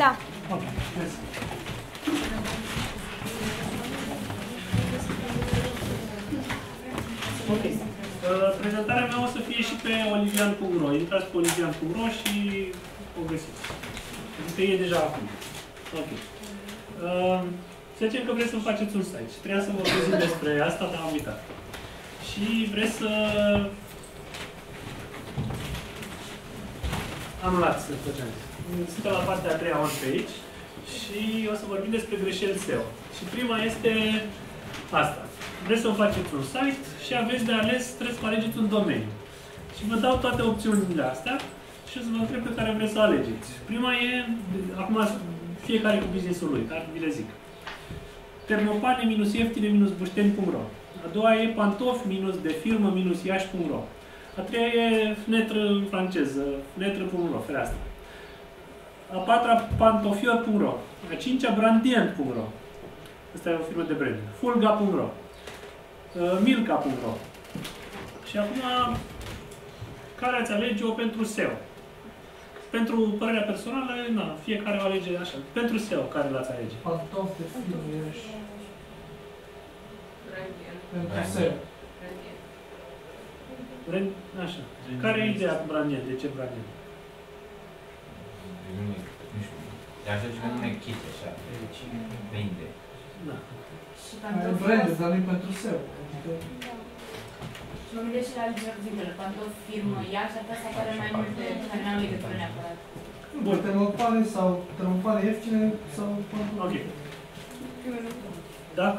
Da. Ok, mersi. Ok. Prezentarea mea o să fie și pe olivian.ro. Intrați pe olivian.ro și o găsiți. Adică e deja acum. Ok. Să zicem că vreți să faceți un site și trebuia să vă prezint despre asta, dar am uitat. Și vreți să... Anulat să facem. Suntem la partea a treia on page și o să vorbim despre greșeli SEO. Și prima este asta. Vreți să faceți un site și aveți de ales, trebuie să alegeți un domeniu. Și vă dau toate opțiunile astea și o să vă întreb pe care vreți să alegeți. Prima e, acum fiecare cu business-ul lui, dar vi le zic. Termopane-ieftine-bușteni.ro. A doua e pantof-defirmă-iași.ro. A treia e fnetră în franceză, fnetră.ro, fereastră. A patra, pantofior.ro. A cincea, brandient.ro. Asta e o firmă de branding. Fulga.ro. Milka.ro. Și acum, care ați alege-o pentru SEO? Pentru părerea personală, na, fiecare o alege așa. Pentru SEO, care l-ați alege? Pantof de firmă și... Pentru SEO. Așa. Care e ideea cu brandient? De ce brandient? Nu știu. E așa ceva nume kit, așa. Deci vinde. Da. Branded, dar nu pentru SEO. Și mă gândesc și la alegerea cuvintelor. Pantof, firmă, Iași, atâta apare mai multe care n-au legătură neapărat. Bun, termopane sau termopane ieftine sau pantofi. Ok. Dacă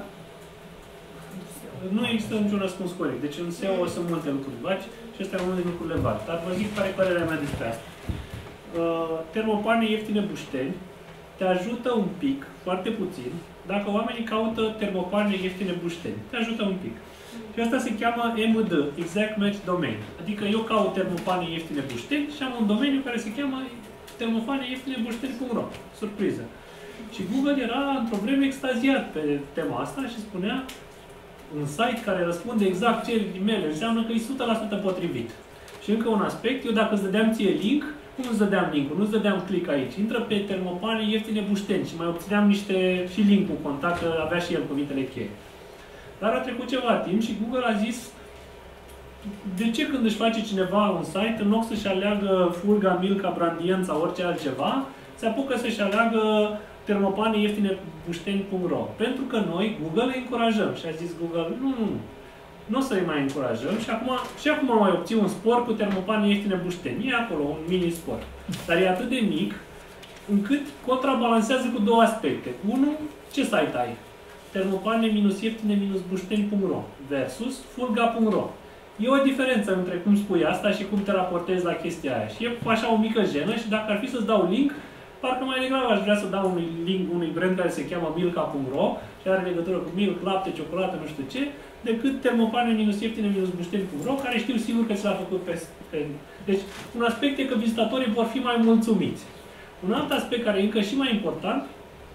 nu există niciun răspuns corect. Deci în SEO sunt multe lucruri vagi și astea sunt unele din lucrurile vagi. Dar vă zic care e părerea mea despre asta. Termopane ieftine bușteni te ajută un pic, foarte puțin, dacă oamenii caută termopane ieftine bușteni. Te ajută un pic. Și asta se cheamă EMD, Exact Match Domain. Adică eu caut termopane ieftine bușteni și am un domeniu care se cheamă termopane ieftine bușteni.ro. Surpriză. Și Google era într-o vreme extaziat pe tema asta și spunea un site care răspunde exact cererii mele înseamnă că e 100% potrivit. Și încă un aspect, eu dacă îți dădeam ție link, cum îți dădeam link-ul? Nu îți dădeam click aici. Intră pe termopane ieftine bușteni și mai obțineam niște și link-ul contact, că avea și el cuvintele cheie. Dar a trecut ceva timp și Google a zis de ce când își face cineva un site, în loc să-și aleagă Fulga, Milka, Brandient sau orice altceva, se apucă să-și aleagă termopane ieftine bușteni.ro. Pentru că noi, Google, îi încurajăm. Și a zis Google, nu o să-i mai încurajăm și acum mai obții un spor cu termopane ieftine bușteni. E acolo un mini spor. Dar e atât de mic încât contrabalansează cu două aspecte. Unu, ce site ai? Termopane-ieftine-bușteni.ro versus fulga.ro. E o diferență între cum spui asta și cum te raportezi la chestia aia. Și e așa o mică jenă și dacă ar fi să-ți dau link, parcă mai degrabă aș vrea să dau un link unui brand care se cheamă Milka.ro și are legătură cu milk, lapte, ciocolată, nu știu ce, decât termopane-ieftine-bușteni.ro, care știu sigur că ți l-a făcut pe... Deci, un aspect e că vizitatorii vor fi mai mulțumiți. Un alt aspect care e încă și mai important,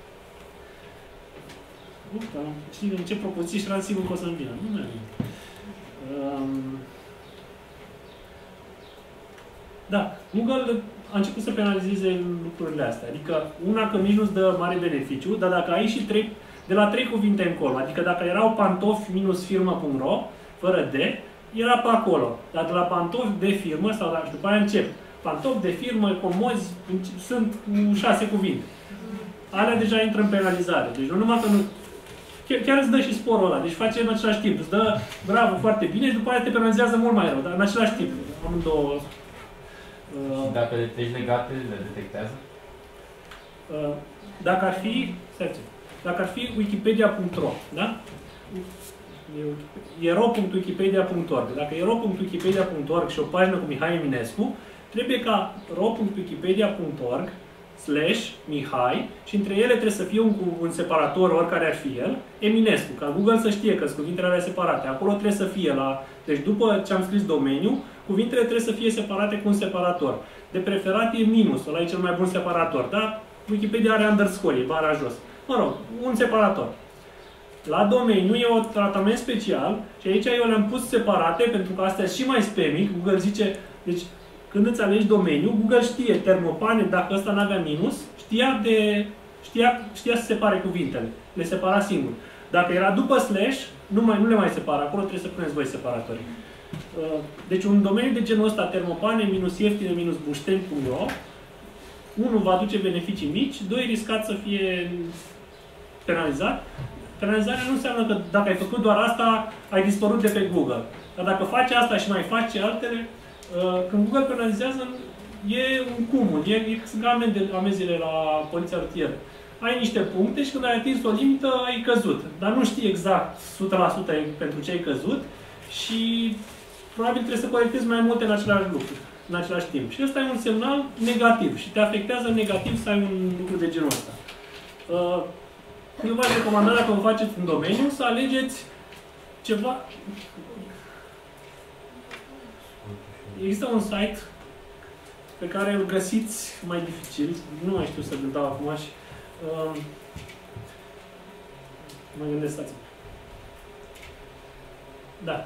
știi în ce propoziție și eram sigur că o să-mi vină. Nu mai da, Google a început să penalizeze lucrurile astea. Adică, una că nici nu-ți dă mare beneficiu, dar dacă ai și de la 3 cuvinte încolo, adică dacă erau pantofi-firmă.ro, fără D, era pe acolo. Dar de la pantofi de firmă, sau și după aia încep. Pantofi de firmă, comozi, sunt 6 cuvinte. Alea deja intră în penalizare. Deci nu numai că nu... Chiar îți dă și sporul ăla. Deci face în același timp. Îți dă bravo, foarte bine și după aia te penalizează mult mai rău. Dar în același timp. Amândouă... Și dacă ești legate, le detectează? Dacă ar fi wikipedia.ro, da? ro.wikipedia.org. Dacă e ro.wikipedia.org și o pagină cu Mihai Eminescu, trebuie ca ro.wikipedia.org/Mihai și între ele trebuie să fie un separator, oricare ar fi el, Eminescu, ca Google să știe că sunt cuvintele alea separate. Acolo trebuie să fie Deci după ce am scris domeniu, cuvintele trebuie să fie separate cu un separator. De preferat e minus, ăla e cel mai bun separator, da? Wikipedia are underscore, e bara jos. Mă rog, un separator. La domeniu e un tratament special și aici eu le-am pus separate pentru că astea sunt și mai spamic. Google zice, deci când îți alegi domeniul, Google știe termopane, dacă ăsta n-avea minus, știa să separe cuvintele. Le separa singur. Dacă era după slash, nu le mai separa. Acolo trebuie să puneți voi separatorii. Deci un domeniu de genul ăsta, termopane, minus ieftine, minus bușteni.ro, 1 va aduce beneficii mici, 2 riscat să fie penalizat. Penalizarea nu înseamnă că dacă ai făcut doar asta, ai dispărut de pe Google. Dar dacă faci asta și mai faci altele, când Google penalizează, e un cumul, sunt ca amenzile la poliția rutieră. Ai niște puncte și când ai atins o limită, ai căzut. Dar nu știi exact 100% pentru ce ai căzut și probabil trebuie să corectezi mai multe în același lucru, în același timp. Și ăsta e un semnal negativ și te afectează negativ să ai un lucru de genul ăsta. Eu v-aș recomanda, dacă vă faceți un domeniu, să alegeți ceva. Există un site pe care îl găsiți mai dificil, nu mai știu să-l dau acum și mă gândesc să da.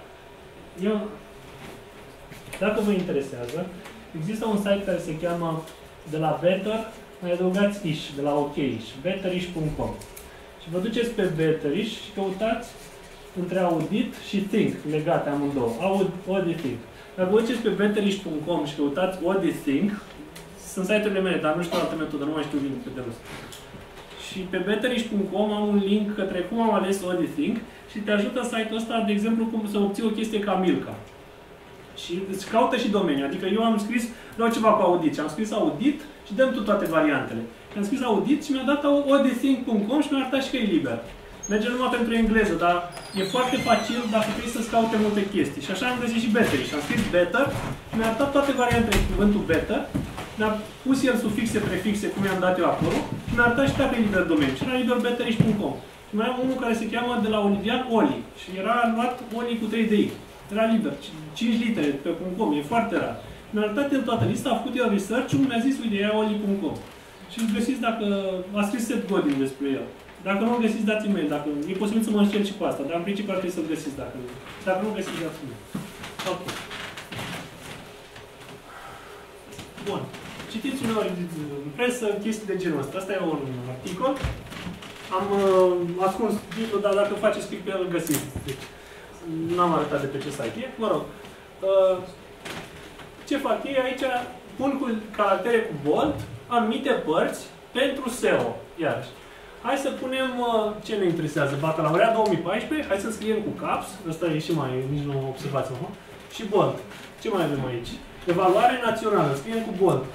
Dacă vă interesează, există un site care se cheamă de la Better, mai adăugați ish, de la OK-ish, betterish.com. Și vă duceți pe Betterish și căutați între audit și think, legate amândouă. Audit think. Dacă vă duceți pe betterish.com și căutați audit think, sunt site-urile mele, dar nu știu altă metodă, nu mai știu link pe de rost. Și pe betterish.com am un link către cum am ales audit think și te ajută site-ul ăsta, de exemplu, cum să obții o chestie ca Milka. Și îți caută și domeniul. Adică eu am scris, vreau ceva cu audit și am scris audit și dăm tu toate variantele. Și am scris audit și mi-a dat audithink.com și mi-a arătat și că e liber. Merge numai pentru engleză, dar e foarte facil dacă trebuie să-ți caute multe chestii. Și așa am găsit și better. Și am scris better și mi-a arătat toate variantele cu cuvântul better. Mi-a pus el sufixe, prefixe, cum i-am dat eu acolo. Și mi-a arătat și dacă e liber domeniu. Și era liber betterish.com. Și mai am unul care se cheamă de la Olivian Oli. Și era luat Oli cu 3 de I. Era liber. 5 litere pe .com. E foarte rar. Mi-a arătat el toată lista, a făcut el research-ul, mi-a zis, uite, ia oli.com. Și îl găsiți dacă... A scris Seth Godin despre el. Dacă nu îl găsiți, dați e-mail. Dacă... E posibil să mă încerc și cu asta, dar în principiu ar trebui să-l găsiți dacă nu găsiți, dați e-mail. Ok. Bun. Citiți uneori în presă chestii de genul ăsta. Asta e un articol. Am ascuns titlul, dar dacă faceți click pe el, îl găsiți. Deci, n-am arătat de pe ce site e. Mă rog. Ce fac ei aici? Pun cu caractere cu bold anumite părți pentru SEO. Iarăși. Hai să punem ce ne interesează. Bacalaureat 2014. Hai să scriem cu caps. Ăsta e și mai, nici nu observați acum. Și bold. Ce mai avem aici? Evaluare națională. Scriem cu bold.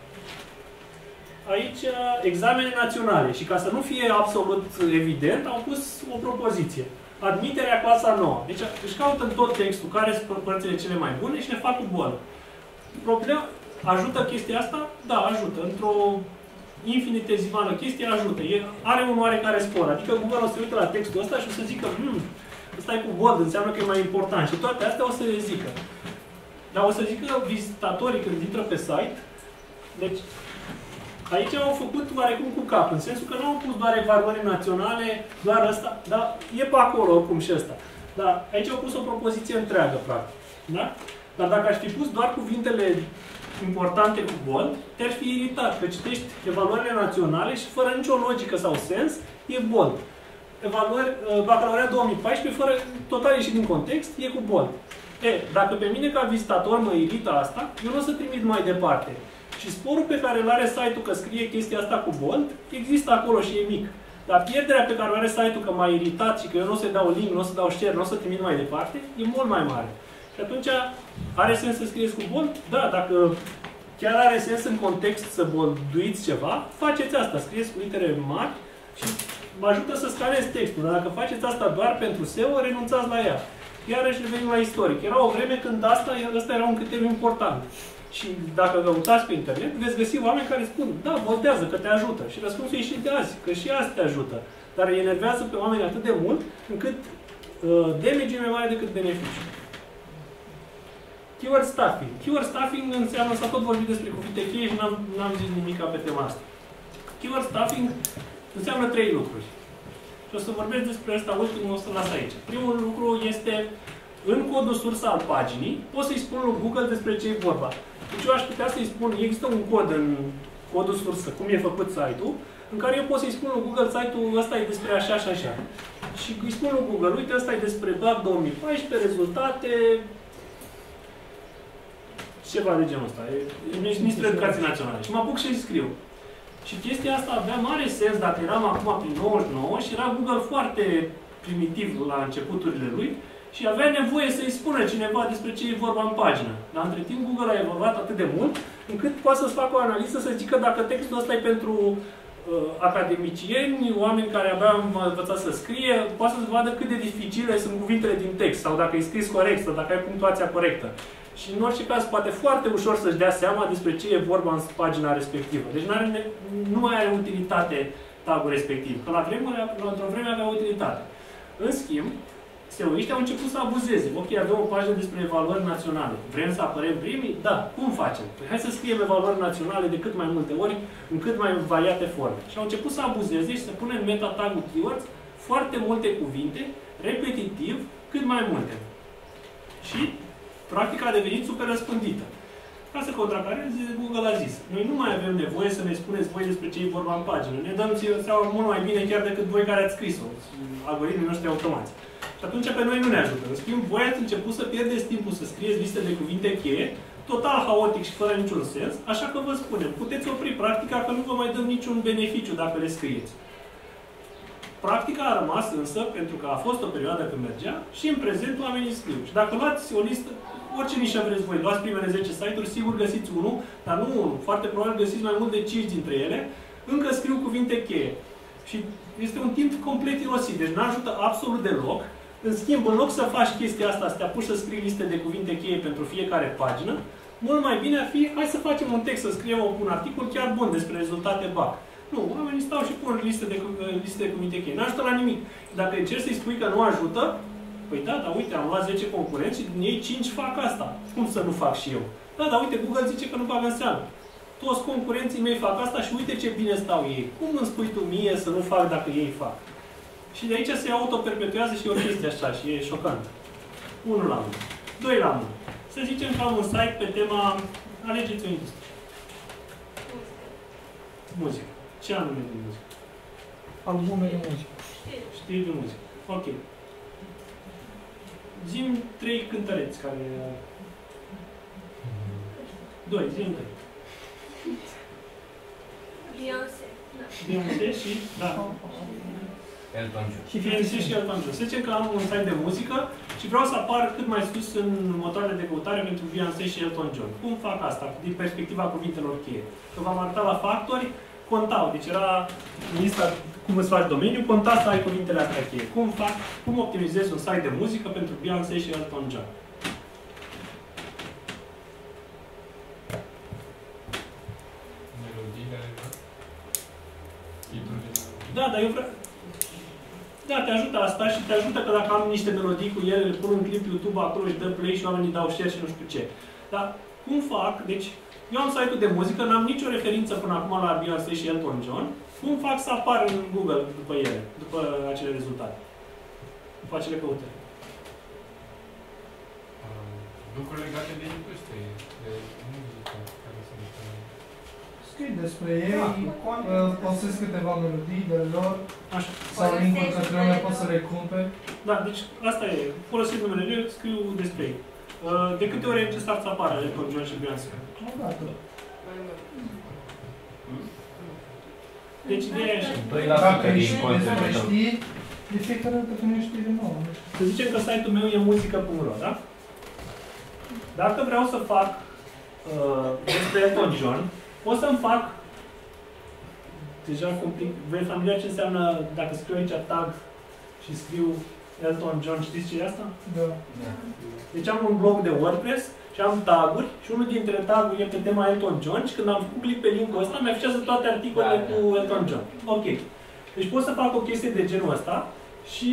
Aici examene naționale. Și ca să nu fie absolut evident, au pus o propoziție. Admiterea clasa 9. Deci își caută în tot textul care sunt părțile cele mai bune și le fac cu bold. Problema, ajută chestia asta? Da, ajută. Într-o infinitezimală chestie ajută. Are un oarecare spor. Adică Google o să uite la textul ăsta și o să zică ăsta e cu bold, înseamnă că e mai important. Și toate astea o să le zică. Dar o să zică vizitatorii când intră pe site, deci aici au făcut oarecum cu cap, în sensul că nu au pus doar evaluări naționale, doar ăsta, dar e pe acolo oricum și ăsta. Dar aici au pus o propoziție întreagă, practic. Da? Dar dacă aș fi pus doar cuvintele importante cu bold, te-ar fi iritat, că citești evaluările naționale și fără nicio logică sau sens, e bold. Bacalaureat 2014, fără total ieșit din context, e cu bold. Dacă pe mine ca vizitator mă irită asta, eu nu o să trimit mai departe. Și sporul pe care îl are site-ul că scrie chestia asta cu bold, există acolo și e mic. Dar pierderea pe care o are site-ul că m-a iritat și că eu nu o să dau link, nu o să dau share, nu o să trimit mai departe, e mult mai mare. Și atunci, are sens să scrieți cu bold? Da, dacă chiar are sens în context să bolduiți ceva, faceți asta, scrieți cu litere mari și mă ajută să scanez textul. Dar dacă faceți asta doar pentru SEO, renunțați la ea. Iarăși revenim la istoric. Era o vreme când ăsta era un criteriu important. Și dacă căutați pe internet, veți găsi oameni care spun, da, boldează, că te ajută. Și răspunsul e și de azi, că și azi te ajută. Dar îi enervează pe oameni atât de mult, încât damage-ul e mai mare decât beneficiul. Keyword stuffing. Keyword stuffing înseamnă să tot vorbim despre cuvinte cheie și n-am zis nimic pe tema asta. Keyword stuffing înseamnă 3 lucruri. Și o să vorbesc despre asta ultimul, o să las aici. Primul lucru este, în codul sursă al paginii, pot să-i spun lui Google despre ce e vorba. Deci eu aș putea să-i spun, există un cod în codul sursă, cum e făcut site-ul, în care eu pot să-i spun lui Google, site-ul ăsta e despre așa și așa. Și îi spun lui Google, uite, ăsta e despre BAC 2014, rezultate, ceva de genul ăsta. E Ministrul Educației Naționale. Și mă apuc și îi scriu. Și chestia asta avea mare sens dacă eram acum prin 99 și era Google foarte primitiv la începuturile lui și avea nevoie să-i spună cineva despre ce e vorba în pagină. Dar între timp Google a evoluat atât de mult încât poate să-ți facă o analiză să zică dacă textul ăsta e pentru academicieni, oameni care abia au învățat să scrie, poate să-ți vadă cât de dificile sunt cuvintele din text sau dacă e scris corect sau dacă ai punctuația corectă. Și în orice caz poate foarte ușor să-și dea seama despre ce e vorba în pagina respectivă. Deci nu mai are utilitate tagul respectiv. Că într-o vreme avea utilitate. În schimb, SEO-iștii au început să abuzeze. Ok, avem o pagină despre evaluări naționale. Vrem să apărem primii? Da. Cum facem? Păi hai să scriem evaluări naționale de cât mai multe ori, în cât mai variate forme. Și au început să abuzeze și să pună în meta tag-ul keywords foarte multe cuvinte, repetitiv, cât mai multe. Și practica a devenit super răspândită. Ca să contracareze, Google a zis, noi nu mai avem nevoie să ne spuneți voi despre ce e vorba în pagină. Ne dăm seama mult mai bine chiar decât voi care ați scris-o, algoritmii noștri automați. Și atunci pe noi nu ne ajută. În schimb, voi ați început să pierdeți timpul să scrieți liste de cuvinte cheie, total haotic și fără niciun sens, așa că vă spunem, puteți opri practica că nu vă mai dăm niciun beneficiu dacă le scrieți. Practica a rămas însă, pentru că a fost o perioadă când mergea, și în prezent oamenii scriu. Și dacă luați o listă, orice nișă vreți voi, luați primele 10 site-uri, sigur găsiți unul, dar nu unul. Foarte probabil găsiți mai mult de 5 dintre ele, încă scriu cuvinte cheie. Și este un timp complet irosit, deci nu ajută absolut deloc. În schimb, în loc să faci chestia asta, să te apuci să scrii liste de cuvinte cheie pentru fiecare pagină, mult mai bine ar fi, hai să facem un text, să scriem un articol chiar bun despre rezultate BAC. Nu, oamenii stau și pun liste de cuvinte cheie. Nu ajută la nimic. Dacă încerci să-i spui că nu ajută, păi da, dar uite, am luat 10 concurenți și din ei 5 fac asta. Cum să nu fac și eu? Da, dar uite, Google zice că nu bagă în seamă. Toți concurenții mei fac asta și uite ce bine stau ei. Cum îmi spui tu mie să nu fac dacă ei fac? Și de aici se autoperpetuează și o chestie așa și e șocant. 1 la 1. 2 la 1. Să zicem că am un site pe tema alegeți o industrie. Muzică. Ce anume din muzică? Albume de muzică. Știri de muzică. Ok. Zi-mi 3 cântăreți care... 2, zi-mi 3. Beyoncé. Beyoncé și... Da. Elton John. Și Beyoncé și Elton John. Să zicem că am un site de muzică și vreau să apar cât mai sus în motoarele de căutare pentru Beyoncé și Elton John. Cum fac asta? Din perspectiva cuvintelor cheie. Că v-am arătat la factori, contau. Deci era în lista cum îți faci domeniu, conta să ai cuvintele astea cheie. Cum optimizezi un site de muzică pentru Beyoncé și Elton John? Da, dar eu vreau... Da, te ajută asta și te ajută că dacă am niște melodii cu ele, le pun un clip YouTube acolo și dă play și oamenii dau share și nu știu ce. Dar cum fac? Deci, eu am site-ul de muzică, n-am nicio referință până acum la Beyoncé și Elton John. Cum fac să apar în Google după ele, după acele rezultate? După acele căutări? Lucruri legate de industrie, de muzică, care sunt... Scrii despre ei, postezi câteva melodii de lor, Așa. sau link-uri către unde poți să le cumperi. Da, deci asta e. Folosesc numele, scriu despre ei. De câte ori e necesar să apară Elton John și Beyoncé? Deci ideea e așa. 2% din despre știi, de fiecare dată când ești de nouă. Să zicem că site-ul meu e muzică.ro, da? Dacă vreau să fac despre Elton John, o să-mi fac deja complic. Vei familiar ce înseamnă dacă scriu aici tag și scriu Elton John, știți ce e asta? Da. Deci am un blog de WordPress și am taguri și unul dintre taguri e pe tema Elton John și când am făcut click pe link-ul ăsta, mi afișează toate articolele cu Elton John. Ok. Deci pot să fac o chestie de genul ăsta și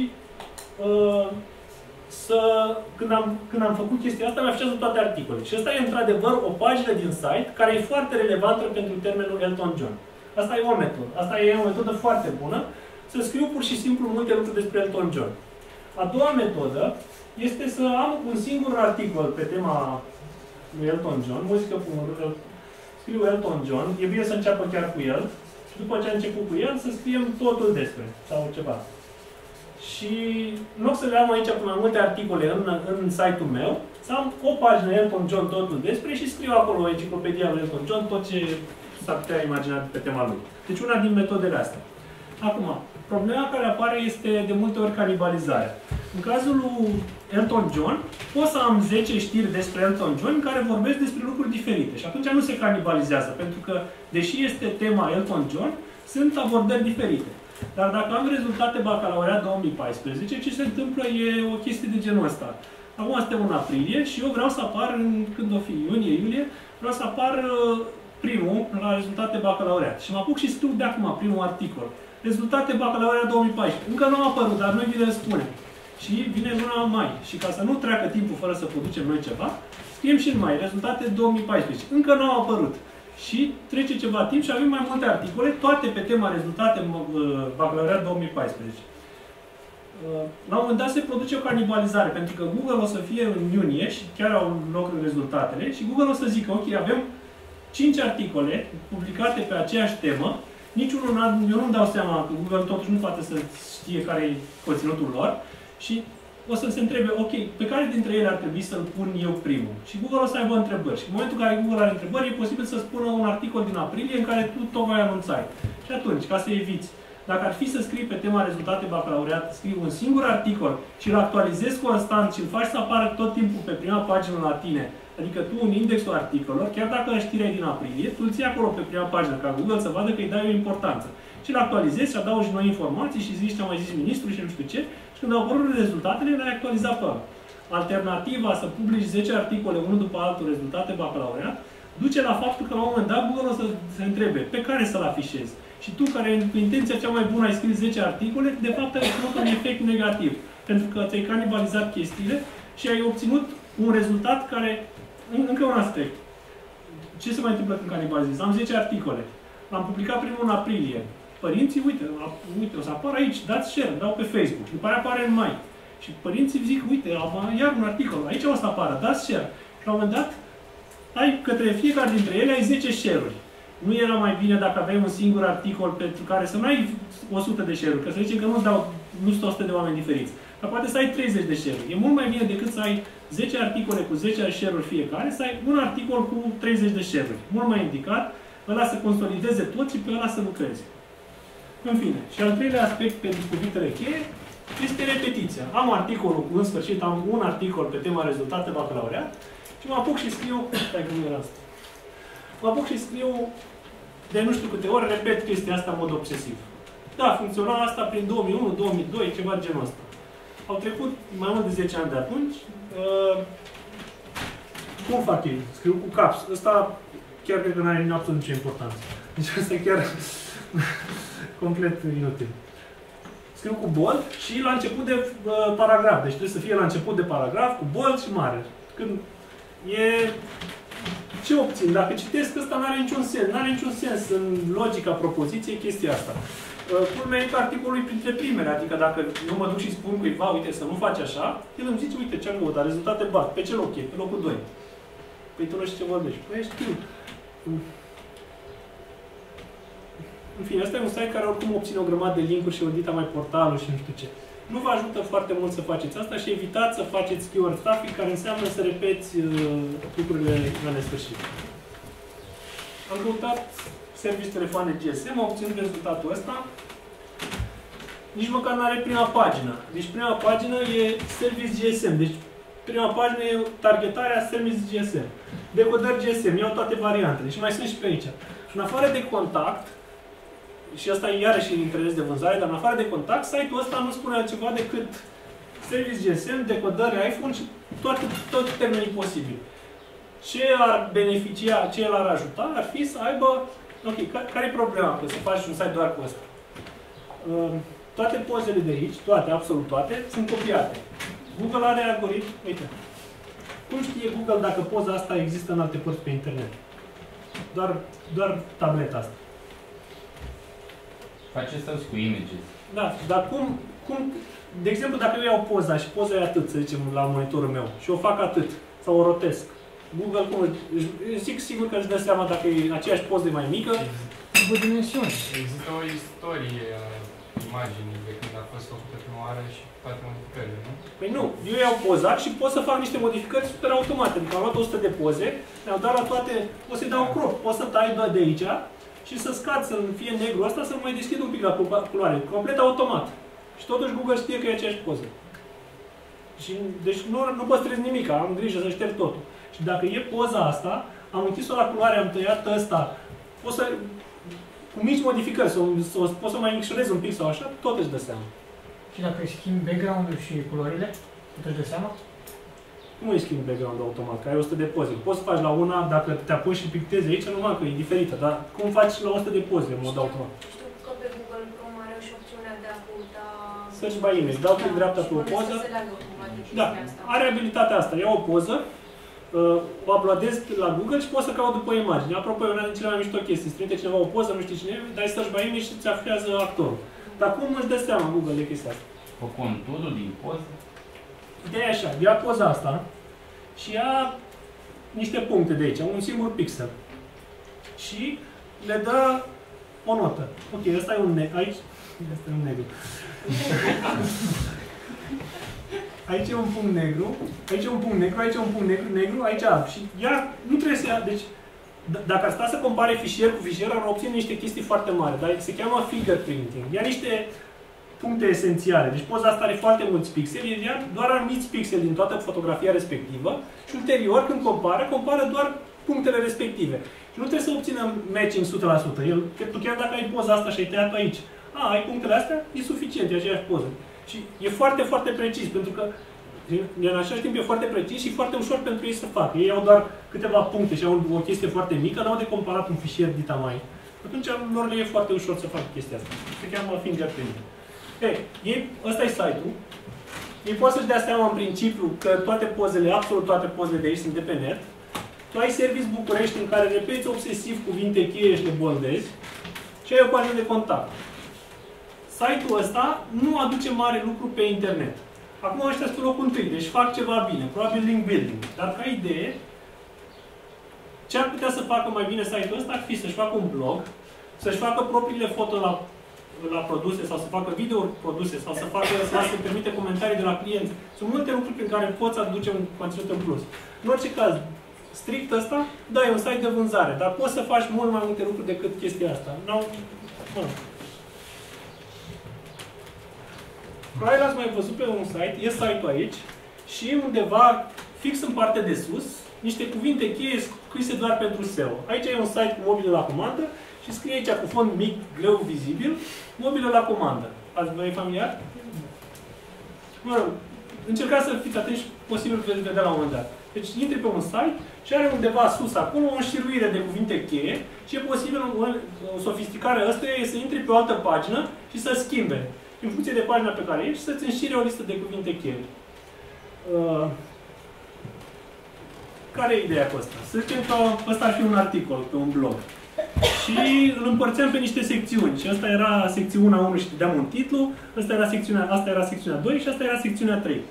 când am făcut chestia asta, mi afișează toate articolele. Și asta e într-adevăr o pagină din site care e foarte relevantă pentru termenul Elton John. Asta e o metodă. Asta e o metodă foarte bună. Să scriu pur și simplu multe lucruri despre Elton John. A doua metodă este să am un singur articol pe tema lui Elton John, muzică scriu Elton John, e bine să înceapă chiar cu el, și după ce a început cu el, să scriem totul despre, sau ceva. Și în loc să le am aici cu mai multe articole în site-ul meu, să am o pagină Elton John, totul despre, și scriu acolo enciclopedia lui Elton John, tot ce s-ar putea imagina pe tema lui. Deci una din metodele astea. Acum, problema care apare este de multe ori canibalizarea. În cazul lui Elton John, pot să am 10 știri despre Elton John care vorbesc despre lucruri diferite. Și atunci nu se canibalizează, pentru că, deși este tema Elton John, sunt abordări diferite. Dar dacă am rezultate bacalaureat 2014, ce se întâmplă e o chestie de genul ăsta. Acum suntem în aprilie și eu vreau să apar, când o fi, iunie, vreau să apar primul la rezultate bacalaureat. Și mă apuc și scriu de acum primul articol. Rezultate bacalaureat 2014. Încă nu a apărut, dar noi vi le spunem. Și vine luna mai. Și ca să nu treacă timpul fără să producem noi ceva, scriem și în mai. Rezultate 2014. Încă nu au apărut. Și trece ceva timp și avem mai multe articole, toate pe tema rezultate bacalaureat 2014. La un moment dat se produce o canibalizare, pentru că Google o să fie în iunie și chiar au loc rezultatele și Google o să zică, ok, avem 5 articole publicate pe aceeași temă, niciunul eu nu-mi dau seama că Google totuși nu poate să știe care e conținutul lor și o să se întrebe, ok, pe care dintre ele ar trebui să-l pun eu primul? Și Google o să aibă întrebări. Și în momentul în care Google are întrebări, e posibil să spună un articol din aprilie în care tu tocmai anunțai. Și atunci, ca să eviți, dacă ar fi să scrii pe tema rezultate bacalaureat, scrii un singur articol și îl actualizezi constant și îl faci să apară tot timpul pe prima pagină la tine, adică tu un indexul articolelor, chiar dacă știrea e din aprilie, tu îl ții acolo pe prima pagină, ca Google să vadă că îi dai o importanță. Și îl actualizezi și adaugi noi informații și zici ce a mai zis ministrul și nu știu ce, și când au apărut rezultatele, le-ai actualizat pe ăla. Alternativa să publici 10 articole, unul după altul, rezultate bacalaureat, duce la faptul că la un moment dat Google o să se întrebe pe care să-l afișezi. Și tu, care cu intenția cea mai bună ai scris 10 articole, de fapt ai obținut un efect negativ. Pentru că ți-ai canibalizat chestiile și ai obținut un rezultat care... Încă un aspect. Ce se mai întâmplă când canibalizezi? Am 10 articole. L-am publicat primul în aprilie. Părinții, uite, o să apară aici, dați share, dau pe Facebook. După aia apare în mai. Și părinții zic, uite, am iar un articol, aici o să apară, dați share. Și la un moment dat, ai către fiecare dintre ele ai 10 share-uri. Nu era mai bine dacă aveai un singur articol pentru care să nu ai 100 de share-uri, că să zicem că nu sunt 100 de oameni diferiți. Dar poate să ai 30 de share-uri. E mult mai bine decât să ai 10 articole cu 10 share-uri fiecare, să ai un articol cu 30 de share-uri. Mult mai indicat, ăla să consolideze tot și pe ăla să lucrezi. În fine, și al treilea aspect pentru cuvintele cheie este repetiția. Am articolul, în sfârșit am un articol pe tema rezultate bacalaureat și mă apuc și scriu, stai că nu era asta. Mă apuc și scriu de nu știu câte ori, repet chestia asta în mod obsesiv. Da, funcționa asta prin 2001, 2002, ceva genul ăsta. Au trecut mai mult de 10 ani de atunci. Cum fac ei? Scriu cu caps. Ăsta chiar cred că nu are absolut nicio importanță. Deci ăsta e chiar complet inutil. Scriu cu bold și la început de paragraf. Deci trebuie să fie la început de paragraf, cu bold și mare. Când e... Ce obțin? Dacă citesc ăsta, nu are niciun sens. Nu are niciun sens în logica propoziției chestia asta. Culmea că articolul e printre primele, adică dacă eu mă duc și spun cuiva, uite, să nu faci așa, el îmi zice, uite, ce-am căutat, rezultate bat. Pe ce loc e? Pe locul 2. Păi tu nu știi ce vorbești. Păi știu. În fine, ăsta e un site care oricum obține o grămadă de link-uri și audita mai portalul și nu știu ce. Nu vă ajută foarte mult să faceți asta și evitați să faceți keyword stuffing, care înseamnă să repeți lucrurile la nesfârșit. Am căutat service telefoane GSM, am obținut rezultatul ăsta. Nici măcar nu are prima pagină. Deci prima pagină e service GSM. Deci prima pagină e targetarea service GSM. Decodări GSM, iau toate variantele. Deci mai sunt și pe aici. În afară de contact, și asta e iarăși interes de vânzare, dar în afară de contact, site-ul ăsta nu spune altceva decât service GSM, decodări iPhone și toți termenii posibili. Ce ar beneficia, ce el ar ajuta, ar fi să aibă... Ok, care e problema? Că să faci un site doar cu ăsta. Toate pozele de aici, toate, absolut toate, sunt copiate. Google are algoritm, uite. Cum știe Google dacă poza asta există în alte părți pe internet? Doar tableta asta. Face stăți cu images. Da, dar cum... De exemplu, dacă eu iau poza și poza e atât, să zicem, la monitorul meu, și o fac atât, sau o rotesc, Google, cum zic sigur că își dă seama dacă e aceeași poză mai mică. Cu dimensiuni. Există o istorie a imaginii de când a fost făcută prima oară și toate modificările, nu? Păi nu, eu i-au pozat și pot să fac niște modificări super automate. Adică am luat 100 de poze, mi-au dat la toate, o să-i dau crop, pot să tai doar de aici și să scad, să fie negru ăsta, să mai deschid un pic la culoare, complet automat. Și totuși Google știe că e aceeași poză. Și, deci nu păstrez nimic, am grijă să șterg totul. Și dacă e poza asta, am închis-o la culoare, am tăiat ăsta, pot să, cu mici modificări, pot să mai micșorez un pic sau așa, tot își dă seama. Și dacă îi schimbi background-ul și culorile, tot își dă seama? Cum îi schimbi background-ul automat? Că ai 100 de poze. Poți să faci la una, dacă te apuci și pictezi aici, numai că e diferită, dar cum faci la 100 de poze în mod automat? Știu că pe Google Chrome are și opțiunea de a căuta... Search by image. Dau click dreapta pe o poză. Da, are abilitatea asta. Iau o poză, o uploadez la Google și pot să caut după imagine. Apropo, e una din cele mai mișto chestii. Îți trimite cineva o poză, nu știi cine e, dai search by image și îți aflează actorul. Dar cum își dă seama Google de chestia asta? Cu conturul din poză? Ideea e așa, ia poza asta și ia niște puncte de aici, un singur pixel. Și le dă o notă. Ok, ăsta e un negru. Aici, ăsta e un negru. Aici e un punct negru, aici e un punct negru, aici e un punct negru, aici alb. Și ea nu trebuie să ia, deci dacă ar sta să compare fișier cu fișier, ar obține niște chestii foarte mari, dar se cheamă fingerprinting. Ia niște puncte esențiale. Deci poza asta are foarte mulți pixeli, el ia doar anumiți pixeli din toată fotografia respectivă și ulterior, când compară doar punctele respective. Și nu trebuie să obțină matching 100%. Tu chiar dacă ai poza asta și ai tăiat aici, ai punctele astea, e suficient, e aceeași poză. Și e foarte, foarte precis, pentru că în același timp e foarte precis și foarte ușor pentru ei să facă. Ei au doar câteva puncte și au o chestie foarte mică, n-au de comparat un fișier dita mai. Atunci lor le e foarte ușor să facă chestia asta. Se cheamă fingerprinting. Ăsta e site-ul. Ei pot să-și dea seama în principiu că toate pozele, absolut toate pozele de aici sunt de pe net. Tu ai Service București în care repeți obsesiv cuvinte cheie și le boldezi și ai o pagină de contact. Site-ul ăsta nu aduce mare lucru pe internet. Acum ăștia sunt pe locul întâi, deci fac ceva bine, probabil link building. Dar ca idee, ce ar putea să facă mai bine site-ul ăsta ar fi să-și facă un blog, să-și facă propriile foto la produse sau să facă video produse sau să lasă permite comentarii de la clienți. Sunt multe lucruri prin care poți aduce un conținut în plus. În orice caz, strict ăsta, da, e un site de vânzare, dar poți să faci mult mai multe lucruri decât chestia asta. Probabil l-ați mai văzut pe un site, e site-ul aici și undeva, fix în partea de sus, niște cuvinte cheie scrise doar pentru SEO. Aici e un site cu mobile la comandă și scrie aici cu fond mic, greu vizibil, mobile la comandă. Vă e familiar? Mă rog, încercați să fiți atenți, posibil veți vedea la un moment dat. Deci intri pe un site și are undeva sus acolo o înșiruire de cuvinte cheie și e posibil o sofisticare ăstuia e să intri pe o altă pagină și să schimbe în funcție de pagina pe care ești, să-ți înșire o listă de cuvinte cheie. Care e ideea cu asta? Să zicem că ăsta ar fi un articol pe un blog. Și îl împărțeam pe niște secțiuni. Și asta era secțiunea 1 și dădeam un titlu, asta era secțiunea 2 și asta era secțiunea 3.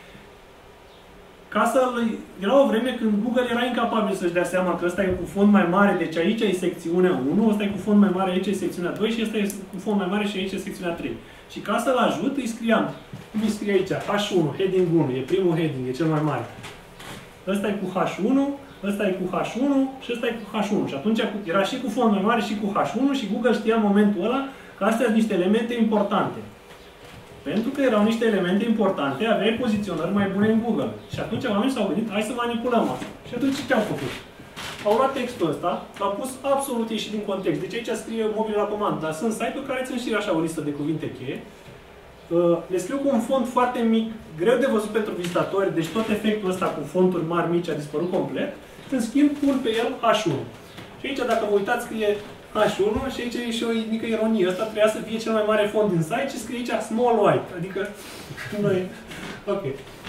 Era o vreme când Google era incapabil să-și dea seama că ăsta e cu fond mai mare, deci aici e secțiunea 1, ăsta e cu fond mai mare, aici e secțiunea 2 și ăsta e cu fond mai mare și aici e secțiunea 3. Și ca să-l ajut, îi scriam. Cum îi scrie aici? H1, heading 1, e primul heading, e cel mai mare. Ăsta e cu H1, ăsta e cu H1 și ăsta e cu H1. Și atunci era și cu fond mai mare și cu H1 și Google știa în momentul ăla că astea sunt niște elemente importante. Pentru că erau niște elemente importante, aveai poziționări mai bune în Google. Și atunci oamenii s-au gândit, hai să manipulăm asta. Și atunci ce au făcut? Au luat textul ăsta, l-au pus absolut ieșit din context. Deci aici scrie mobil la comandă, dar sunt site-uri care țin și așa o listă de cuvinte cheie. Le scriu cu un font foarte mic, greu de văzut pentru vizitatori, deci tot efectul ăsta cu fonturi mari, mici a dispărut complet. În schimb, pun pe el H1. Și aici, dacă vă uitați, scrie H1 și aici e și o mică ironie. Ăsta trebuia să fie cel mai mare font din site și scrie aici small white. Adică, noi... Ok.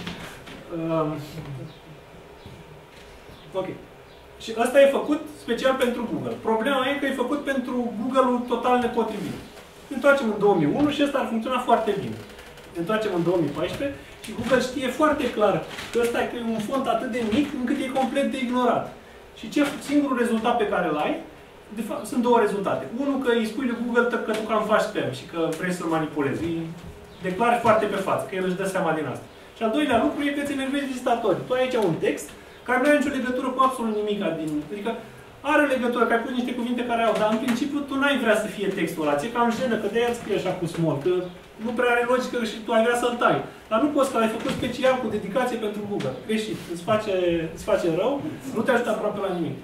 Ok. Și ăsta e făcut special pentru Google. Problema e că e făcut pentru Google-ul total nepotrivit. Ne întoarcem în 2001 și ăsta ar funcționa foarte bine. Ne întoarcem în 2014 și Google știe foarte clar că ăsta e un font atât de mic încât e complet de ignorat. Și singurul rezultat pe care îl ai, de fapt, sunt două rezultate. Unul, că îi spui lui Google că tu cam faci spam și că vrei să-l manipulezi. Îi declari foarte pe față, că el își dă seama din asta. Și al doilea lucru e că îți enervezi vizitatorii. Tu ai aici un text care nu are nicio legătură cu absolut nimic. Adică are legătură, că ai pus niște cuvinte care au, dar în principiu tu n-ai vrea să fie textul ăla. Ți-e cam jenă, că de-aia îți scrie așa cu small, că nu prea are logică și tu ai vrea să-l tai. Dar nu poți, că l-ai făcut special cu dedicație pentru Google. Greșit, îți face rău, nu te ajută aproape la nimic.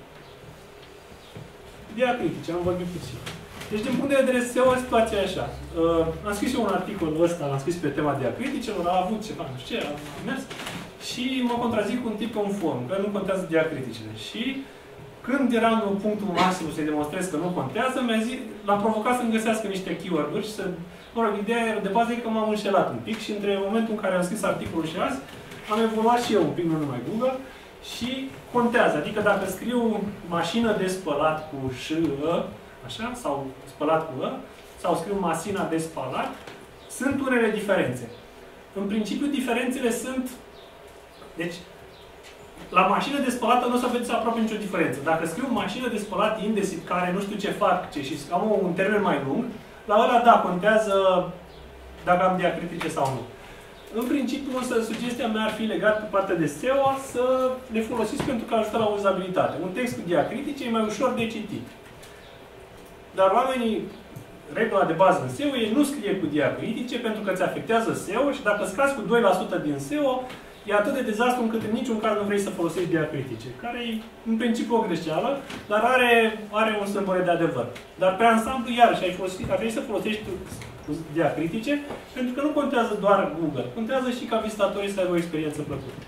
Diacritice, am vorbit puțin. Deci, din punct de vedere SEO, situația e așa. Am scris eu un articol ăsta, l-am scris pe tema diacriticelor, a avut ceva, nu știu ce, a mers. Și mă contrazic cu un tip pe un forum, că nu contează diacriticele. Și când eram în punctul maxim să-i demonstrez că nu contează, l-am provocat să-mi găsească niște keyword-uri și să... Mă rog, ideea de bază e că m-am înșelat un pic și între momentul în care am scris articolul și azi, am evoluat și eu un pic, nu numai Google, și contează. Adică dacă scriu mașină de spălat cu ș-ă, așa, sau spălat cu ă, sau scriu masina de spălat, sunt unele diferențe. În principiu, diferențele sunt... Deci, la mașină de spălat nu o să vedeți aproape nicio diferență. Dacă scriu mașină de spălat indesit, care nu știu ce fac, și am un termen mai lung, la ăla, da, contează dacă am diacritice sau nu. În principiu, însă, sugestia mea ar fi legată pe partea de SEO să le folosiți pentru că ajută la uzabilitate. Un text cu diacritice e mai ușor de citit. Dar oamenii, regula de bază în SEO e nu scrie cu diacritice pentru că îți afectează SEO și dacă scazi cu 2% din SEO, e atât de dezastru încât în niciun caz nu vrei să folosești diacritice, care e în principiu o greșeală, dar are un sâmbure de adevăr. Dar pe ansamblu, iarăși, ar trebui să folosești diacritice, pentru că nu contează doar Google, contează și ca vizitatorii să aibă o experiență plăcută.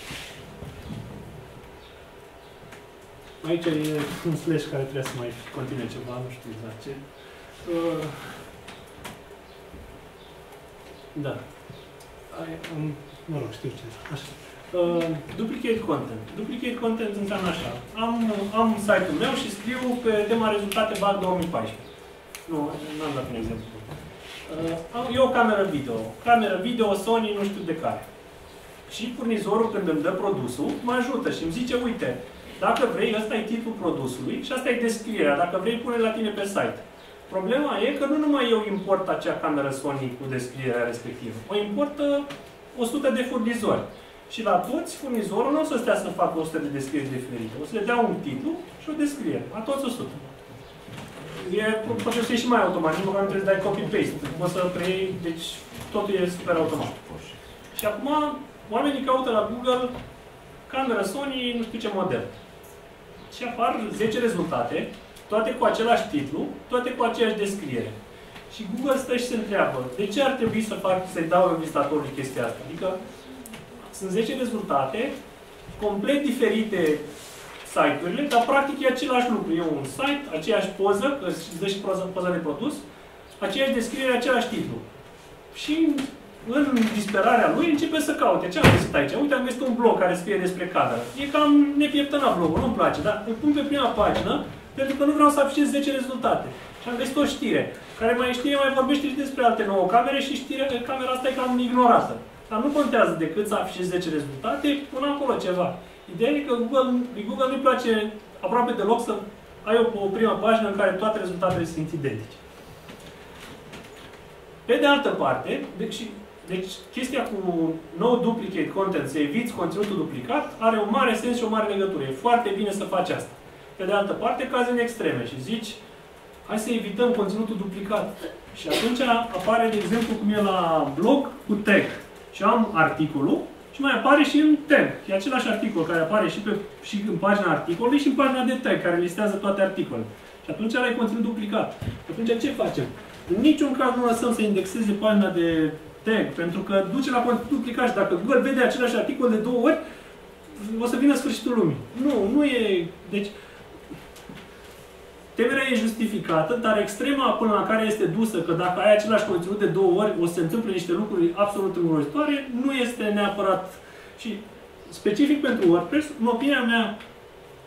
Aici e un slash care trebuie să mai continue ceva, nu știu exact ce. Da. Mă rog, știu ce. Așa. Duplicate content. Duplicate content înseamnă așa. Am site-ul meu și scriu pe tema rezultate BAC 2014. Nu, n-am dat un exemplu. E o cameră video. Cameră video Sony, nu știu de care. Și furnizorul, când îmi dă produsul, mă ajută și îmi zice, uite, dacă vrei, ăsta e titlul produsului și asta e descrierea. Dacă vrei, pune la tine pe site. Problema e că nu numai eu import acea cameră Sony cu descrierea respectivă. O importă 100 de furnizori. Și la toți, furnizorul nu o să stea să facă 100 de descrieri diferite. O să le dea un titlu și o descriere. La toți 100. Poate să fie și mai automat. Nici măcar nu trebuie să dai copy-paste. Poți să preiei, deci totul e super automat. Și acum, oamenii caută la Google cameră Sony, nu știu ce model. Și apar 10 rezultate, toate cu același titlu, toate cu aceeași descriere. Și Google stă și se întreabă, de ce ar trebui să-i dau vizitatorului chestia asta? Adică sunt 10 rezultate, complet diferite site-urile, dar practic e același lucru. E un site, aceeași poză, că îți dă și poza de produs, aceeași descriere, același titlu. Și în disperarea lui începe să caute. Ce am găsit aici? Uite, am găsit un blog care scrie despre cameră. E cam nepieptănat blogul, nu-mi place, dar îl pun pe prima pagină pentru că nu vreau să afișez 10 rezultate. Și am găsit o știre, care mai vorbește și despre alte 9 camere și camera asta e cam ignorată. Dar nu contează decât să afișezi 10 rezultate, până acolo ceva. Ideea e că Google nu-i place aproape deloc să ai o primă pagină în care toate rezultatele sunt identice. Pe de altă parte, deci chestia cu no duplicate content, să eviți conținutul duplicat, are un mare sens și o mare legătură. E foarte bine să faci asta. Pe de altă parte, cazi în extreme și zici, hai să evităm conținutul duplicat. Și atunci apare, de exemplu, cum e la blog, cu tag. Și am articolul și mai apare și în tag. E același articol care apare și în pagina articolului și în pagina de tag, care listează toate articolele. Și atunci ai conținut duplicat. Și atunci ce facem? În niciun caz nu lăsăm să indexeze pagina de tag, pentru că duce la conținut duplicat și dacă Google vede același articol de 2 ori, o să vină sfârșitul lumii. Nu e... Deci, temerea e justificată, dar extrema până la care este dusă, că dacă ai același conținut de 2 ori, o să se întâmple niște lucruri absolut îngrozitoare, nu este neapărat... Și specific pentru WordPress, în opinia mea,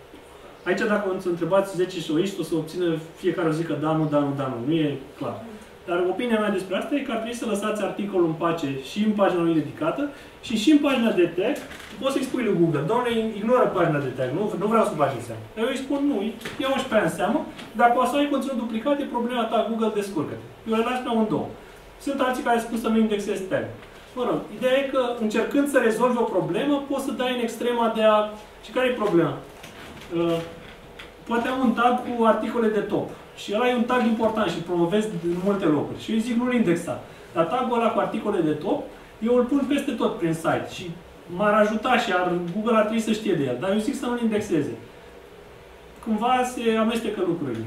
aici dacă îți întrebați 10 showiști, o să obțină fiecare o zică da, nu, da, nu, da, nu. Nu e clar. Dar opinia mea despre asta e că ar trebui să lăsați articolul în pace și în pagina lui dedicată și în pagina de tag. Poți să-i spui lui Google, doamne, ignoră pagina de tag, nu vreau să bagi în seamă. Eu îi spun, nu, iau și pe aia în seamă. Dacă o să ai conținut duplicat, e problema ta, Google, descurcă-te. Eu le las pe un-două. Sunt alții care spun să nu indexezi tag. Mă rog, ideea e că încercând să rezolvi o problemă, poți să dai în extrema de a... Și care e problema? Poate am un tag cu articole de top. Și ăla e un tag important și îl promovez în multe locuri. Și eu zic, nu-l indexa. Dar tagul ăla cu articole de top, eu îl pun peste tot prin site. Și m-ar ajuta și Google ar trebui să știe de el. Dar eu zic să nu-l indexeze. Cumva se amestecă lucrurile.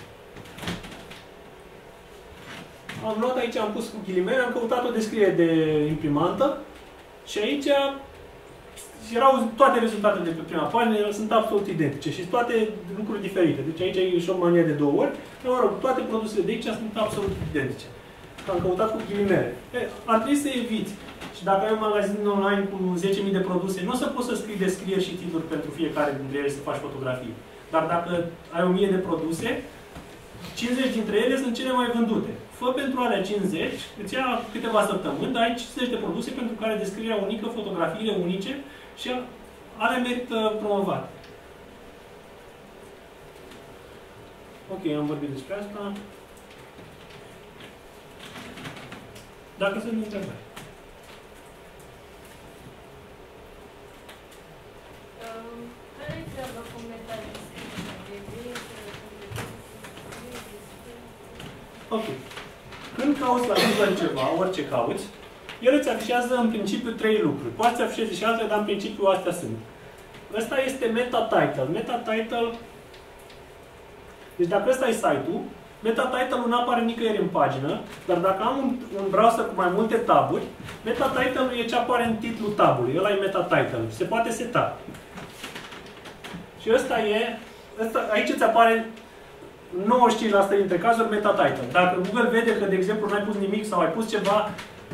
Am luat aici, am pus cu ghilimele, am căutat o descriere de imprimantă. Și aici erau toate rezultatele de pe prima pagină, sunt absolut identice și toate lucruri diferite. Deci aici e și o manie de 2 ori. Dar, mă rog, toate produsele de aici sunt absolut identice. Am căutat cu ghilimele. Ar trebui să eviți. Și dacă ai un magazin online cu 10.000 de produse, nu o să poți să scrii descrieri și titluri pentru fiecare dintre ele să faci fotografii. Dar dacă ai 1000 de produse, 50 dintre ele sunt cele mai vândute. Fă pentru alea 50, îți ia câteva săptămâni, dar ai 50 de produse pentru care descrierea unică, fotografiile unice și alea merită promovat. Ok, am vorbit despre asta. Dacă sunt întrebări. Care-i treaba cu metadescripție? Ok. Când cauți la Google ceva, orice cauți, el îți afișează în principiu 3 lucruri. Poate să afișeze și altele, dar în principiu astea sunt. Ăsta este meta title. Meta title. Deci dacă ăsta e site-ul, meta title-ul nu apare nicăieri în pagină, dar dacă am un browser cu mai multe taburi, meta title-ul e ce apare în titlul tabului. Ăla e meta title. Se poate seta. Și ăsta e, aici îți apare 95% dintre cazuri meta title. Dacă Google vede că, de exemplu, nu ai pus nimic sau ai pus ceva,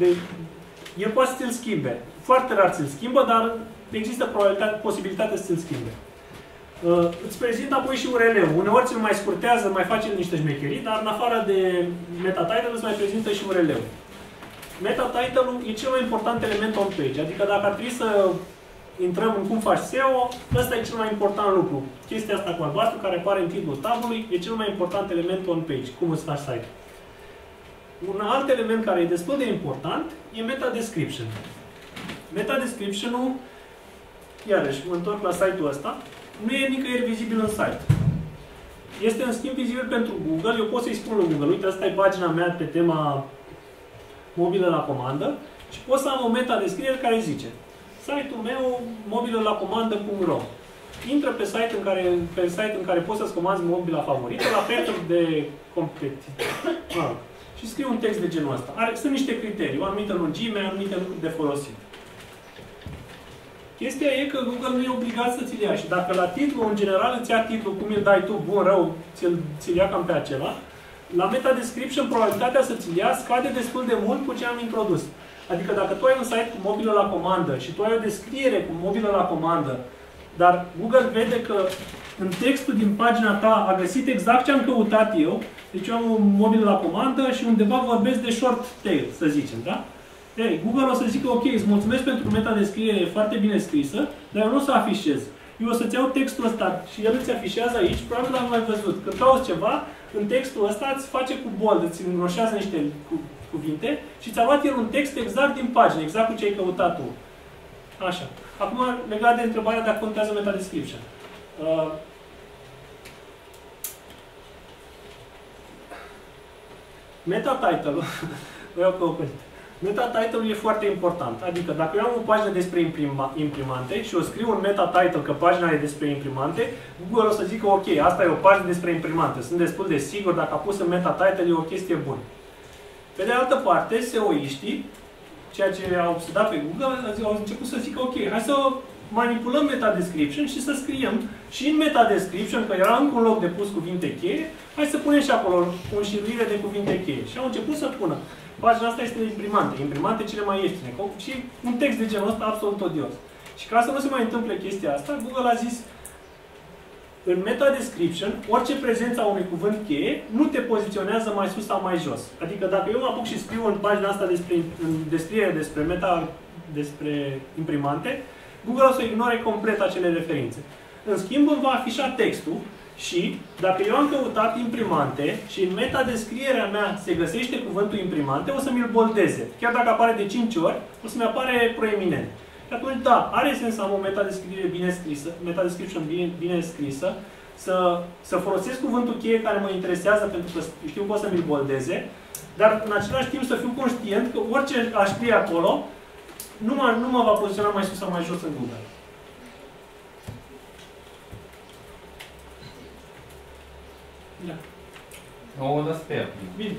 el poate să ți-l schimbe. Foarte rar ți-l schimbă, dar există posibilitatea să ți-l schimbe. Îți prezint apoi și URL-ul. Uneori ți-l mai scurtează, mai face niște șmecherii, dar în afară de meta title îți mai prezintă și URL-ul. Meta title-ul e cel mai important element on page. Adică dacă ar trebui să intrăm în cum faci SEO, ăsta e cel mai important lucru. Chestia asta cu albastru, care apare în titlul tabului, e cel mai important element on page. Cum îți faci site. Un alt element care e destul de important e meta description. Meta description-ul, iarăși, mă întorc la site-ul ăsta, nu e nicăieri vizibil în site. Este în schimb vizibil pentru Google. Eu pot să-i spun lui Google, uite, asta e pagina mea pe tema mobilă la comandă și pot să am o meta descriere care zice site-ul meu mobilă la comandă.ro. Intră pe site în care poți să-ți comanzi mobila favorită la prețuri de competiție. Și scriu un text de genul ăsta. Sunt niște criterii, o anumită lungime, anumite lucruri de folosit. Chestia e că Google nu e obligat să ți-l ia și dacă la titlu, în general, îți ia titlul, cum îl dai tu, bun, rău, ți-l ia cam pe acela, la meta description probabilitatea să ți-l ia scade destul de mult cu ce am introdus. Adică dacă tu ai un site cu mobilă la comandă și tu ai o descriere cu mobilă la comandă, dar Google vede că în textul din pagina ta a găsit exact ce am căutat eu, deci eu am o mobilă la comandă și undeva vorbesc de short tail, să zicem, da? Ei, Google o să zică, ok, îți mulțumesc pentru meta-descriere, e foarte bine scrisă, dar eu nu o să afișez. Eu o să-ți iau textul ăsta și el îți afișează aici, probabil l-am mai văzut. Când cauți ceva, în textul ăsta îți face cu bold, îți înroșează niște cuvinte și ți-a luat el un text exact din pagină, exact cu ce ai căutat tu. Așa. Acum, legat de întrebarea dacă contează meta-description. Meta-title-ul, vreau că o meta-title-ul e foarte important. Adică dacă eu am o pagină despre imprimante și o scriu un meta-title că pagina e despre imprimante, Google o să zică ok, asta e o pagină despre imprimante. Sunt destul de sigur, dacă a pus în meta-title e o chestie bună. Pe de altă parte, SEO-iștii, ceea ce au obsedat pe Google, au început să zică ok, hai să manipulăm meta-description și să scriem și în meta-description, că era încă un loc de pus cuvinte cheie, hai să punem și acolo o înșiruire de cuvinte cheie. Și au început să pună. Pagina asta este de imprimante cele mai ieftine. Și un text de genul ăsta absolut odios. Și ca să nu se mai întâmple chestia asta, Google a zis În meta-description, orice prezență a unui cuvânt cheie nu te poziționează mai sus sau mai jos. Adică dacă eu mă apuc și scriu în pagina asta despre imprimante, Google o să ignore complet acele referințe. În schimb, îmi va afișa textul și, dacă eu am căutat imprimante și în meta-descrierea mea se găsește cuvântul imprimante, o să mi-l boldeze. Chiar dacă apare de 5 ori, o să-mi apare proeminent. Și atunci, da, are sens să am o meta-descriere bine scrisă, meta-description bine scrisă, să folosesc cuvântul cheie care mă interesează pentru că știu că o să mi-l boldeze, dar în același timp să fiu conștient că orice aș scrie acolo, nu mă va poziționa mai sus sau mai jos în Google. Da. O las pe ea. Bine.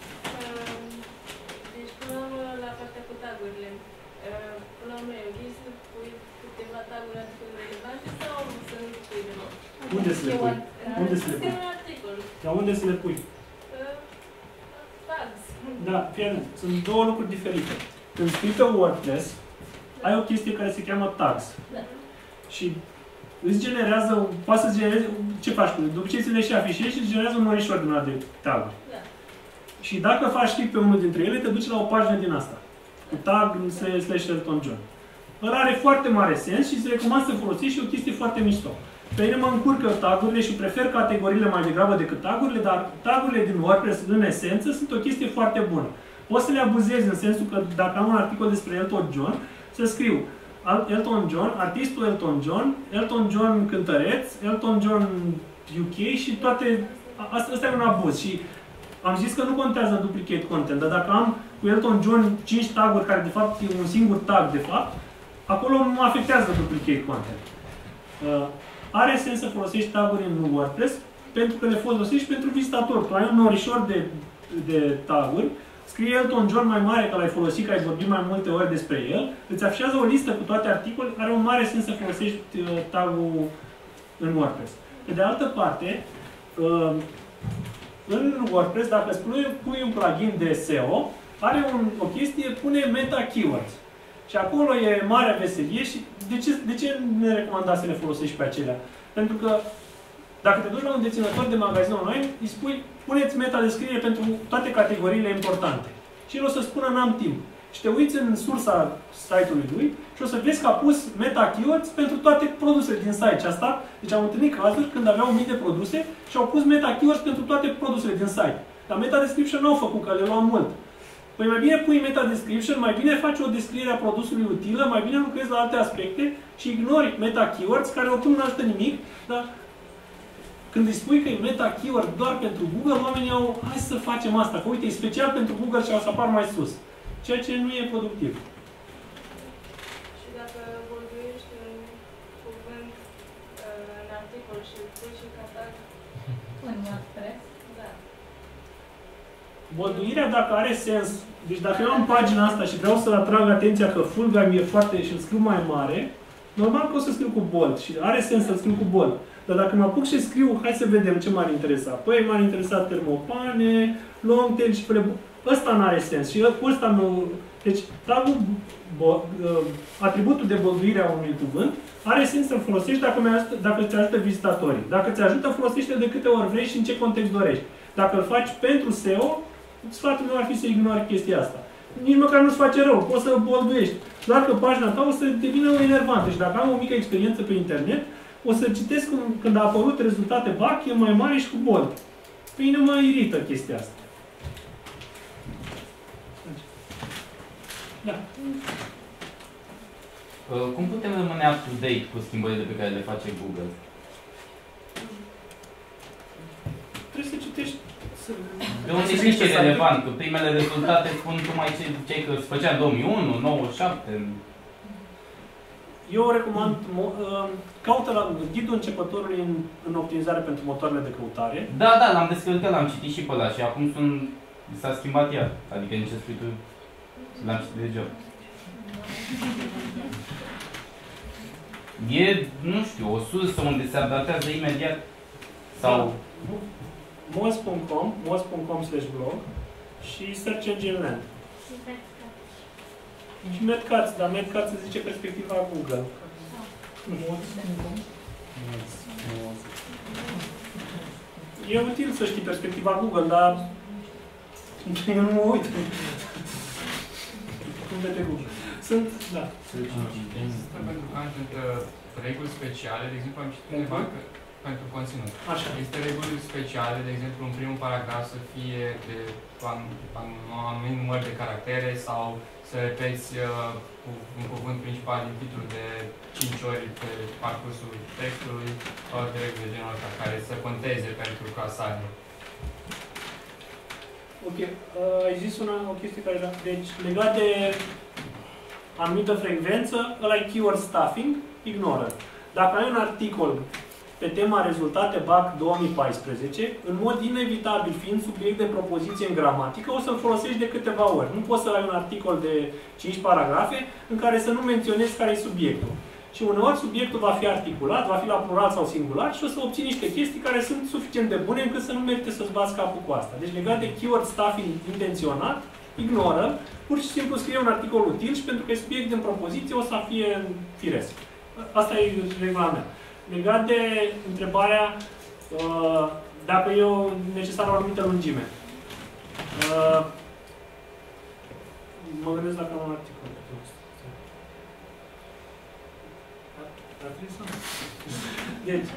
Deci, până la urmă, la partea cu tagurile, până la urmă, e ok să pui câteva taguri articole relevante sau să nu pui deloc? Unde să le pui? Unde să le pui? Un articol. Dar unde să le pui? Tags. Da, fie atent. Sunt două lucruri diferite. Când scrii pe WordPress, ai o chestie care se cheamă tags. Da. Și îți generează, poate să-ți genereze, ce faci cu ele? După ce ți le și afișezi și îți generează un norișor din ăla de taguri. Da. Și dacă faci click pe unul dintre ele, te duci la o pagină din asta. Cu tag /Elton John. Ăla are foarte mare sens și îți recomand să folosești și o chestie foarte mișto. Pe mine mă încurcă tagurile și prefer categoriile mai degrabă decât tagurile, dar tagurile din WordPress, în esență, sunt o chestie foarte bună. Poți să le abuzezi în sensul că dacă am un articol despre Elton John, să scriu Elton John, artistul Elton John, Elton John cântăreț, Elton John UK și toate... Asta e un abuz și am zis că nu contează duplicate content, dar dacă am cu Elton John 5 taguri, care de fapt e un singur tag de fapt, acolo mă afectează duplicate content. Are sens să folosești taguri în WordPress pentru că le folosești pentru vizitator. Tu ai un norișor de taguri, scrie Elton John mai mare că l-ai folosit, că ai vorbit mai multe ori despre el, îți afișează o listă cu toate articole, are un mare sens să folosești tagul în WordPress. Pe de altă parte, în WordPress, dacă îți pui un plugin de SEO, are o chestie, pune meta keywords. Și acolo e mare veselie și de ce ne recomanda să le folosești pe acelea? Pentru că dacă te duci la un deținător de magazin online, îi spui, puneți meta-descriere pentru toate categoriile importante. Și el o să spună, n-am timp. Și te uiți în sursa site-ului lui și o să vezi că a pus meta-keywords pentru toate produsele din site. Și asta, deci am întâlnit cazuri când aveau 1000 de produse și au pus meta-keywords pentru toate produsele din site. Dar meta-description nu au făcut, că le luau mult. Păi mai bine pui meta-description, mai bine faci o descriere a produsului utilă, mai bine lucrezi la alte aspecte și ignori meta-keywords, care oricum nu ajută nimic, dar când îi spui că e meta-keyword doar pentru Google, oamenii au, hai să facem asta, că uite, e special pentru Google și o să apar mai sus. Ceea ce nu e productiv. Și dacă vorbești un cuvânt în articol și îl pui și ca tag, În WordPress? da. Bolduirea, dacă are sens, deci dacă eu am pagina asta și vreau să atrag atenția că full-time e foarte și îl scriu mai mare, normal că o să scriu cu bold și are sens să-l scriu cu bold. Dar dacă mă apuc și scriu, hai să vedem ce m-ar interesa. Păi m-ar interesa termopane, long tail și ăsta n-are sens și ăsta nu... Deci, tagul, atributul de bolduire a unui cuvânt are sens să-l folosești dacă îți ajută vizitatorii. Dacă îți ajută, folosește-l de câte ori vrei și în ce context dorești. Dacă îl faci pentru SEO, sfatul meu ar fi să ignori chestia asta. Nici măcar nu-ți face rău, poți să bolduiești. Doar că pagina ta o să devină enervantă și dacă am o mică experiență pe internet, o să citesc când a apărut rezultate BAC, e mai mare și cu bold. Pe mine mă irită chestia asta. Da. Cum putem rămâne up-to-date cu schimbările pe care le face Google? Trebuie să citești. De unde știi ce e relevant? Că primele rezultate spun numai ce că se făcea în 2001, 97. Eu recomand, caută la ghidul începătorului în optimizare pentru motoarele de căutare. Da, l-am descărcat, l-am citit și pe ăla și acum s-a schimbat iar. Adică nici ce spui tu, l-am citit degeaba. E, nu știu, o sursă unde se adaptează imediat sau... moz.com/blog și Search Engine Land. Și Medcats, dar Medcats se zice perspectiva Google. Moz.com. E util să știi perspectiva Google, dar eu nu mă uit. Cum vede Google. Sunt, da. Există pentru content reguli speciale, de exemplu am citit undeva că pentru conținut. Așa. Există reguli speciale, de exemplu în primul paragraf să fie de un anumit număr de caractere sau să repeți un cuvânt principal din titlul de 5 ori pe parcursul textului, sau de reguli de genul ăsta, care să conteze pentru clasare. Ok. Ai zis o chestie care era... Deci, legat de anumită frecvență, ăla e keyword stuffing, ignoră. Dacă ai un articol pe tema rezultate BAC 2014, în mod inevitabil, fiind subiect de propoziție în gramatică, o să-l folosești de câteva ori. Nu poți să ai un articol de 5 paragrafe în care să nu menționezi care e subiectul. Și uneori subiectul va fi articulat, va fi la plural sau singular și o să obții niște chestii care sunt suficient de bune încât să nu merite să-ți bați capul cu asta. Deci legat de keyword stuffing intenționat, ignoră, pur și simplu scrie un articol util și pentru că e subiect în propoziție o să fie firesc. Asta e regula mea. Legat de întrebarea dacă e necesară o anumită lungime. Mă gândesc dacă am un articol. Deci,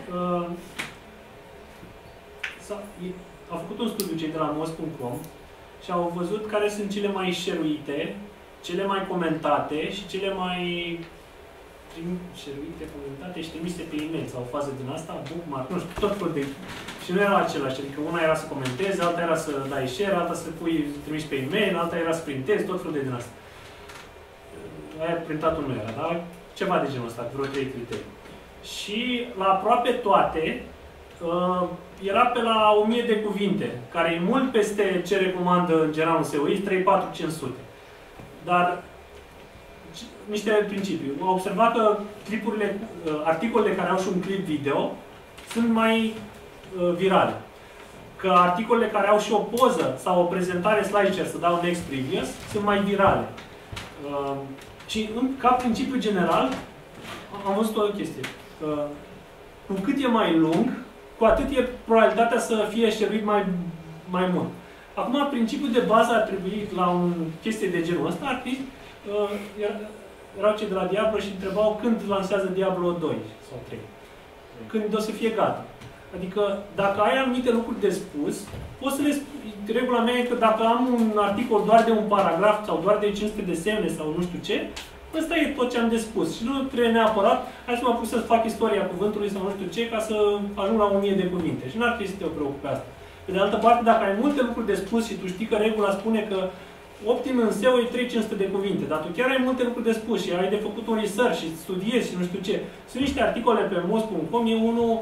au făcut un studiu cei de la moz.com și au văzut care sunt cele mai share-uite, cele mai comentate și cele mai share-uite, comentate și trimise pe e-mail sau o fază din asta, bookmark, nu știu, tot felul de... Și nu era același, adică una era să comentezi, alta era să dai share, alta să trimiși pe e-mail, alta era să printezi, tot felul de din asta. Aia printatul nu era, dar ceva de genul ăsta, vreo 3 criterii. Și la aproape toate, era pe la 1000 de cuvinte, care e mult peste ce recomandă în general un SEOist, 3, 4, 500. Dar niște principii. Am observat că articolele care au și un clip video sunt mai virale. Că articolele care au și o poză sau o prezentare slideshare, să dau next previous, sunt mai virale. Și ca principiu general, am văzut o chestie. Cu cât e mai lung, cu atât e probabilitatea să fie share-uit mai mult. Acum, principiul de bază ar trebui, la o chestie de genul ăsta, ar fi, erau cei de la Diablo și întrebau când lansează Diablo 2 sau 3. Când o să fie gata. Adică, dacă ai anumite lucruri de spus, poți să le spui. Regula mea e că dacă am un articol doar de un paragraf sau doar de 500 de semne sau nu știu ce, ăsta e tot ce am de spus. Și nu trebuie neapărat, hai să mă apuc să fac istoria cuvântului sau nu știu ce, ca să ajung la 1000 de cuvinte. Și nu ar trebui să te preocupe asta. Pe de altă parte, dacă ai multe lucruri de spus și tu știi că regula spune că optim în SEO e 300 de cuvinte, dar tu chiar ai multe lucruri de spus și ai de făcut un research și studiezi și nu știu ce. Sunt niște articole pe moz.com, e unul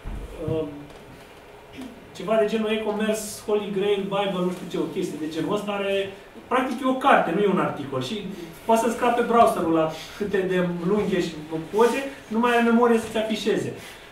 ceva de genul e-commerce, Holy Grail, Bible, nu știu ce, o chestie de genul ăsta are, practic e o carte, nu e un articol și poți să scape browserul la câte de lunghe și poze, nu mai ai memorie să-ți afișeze.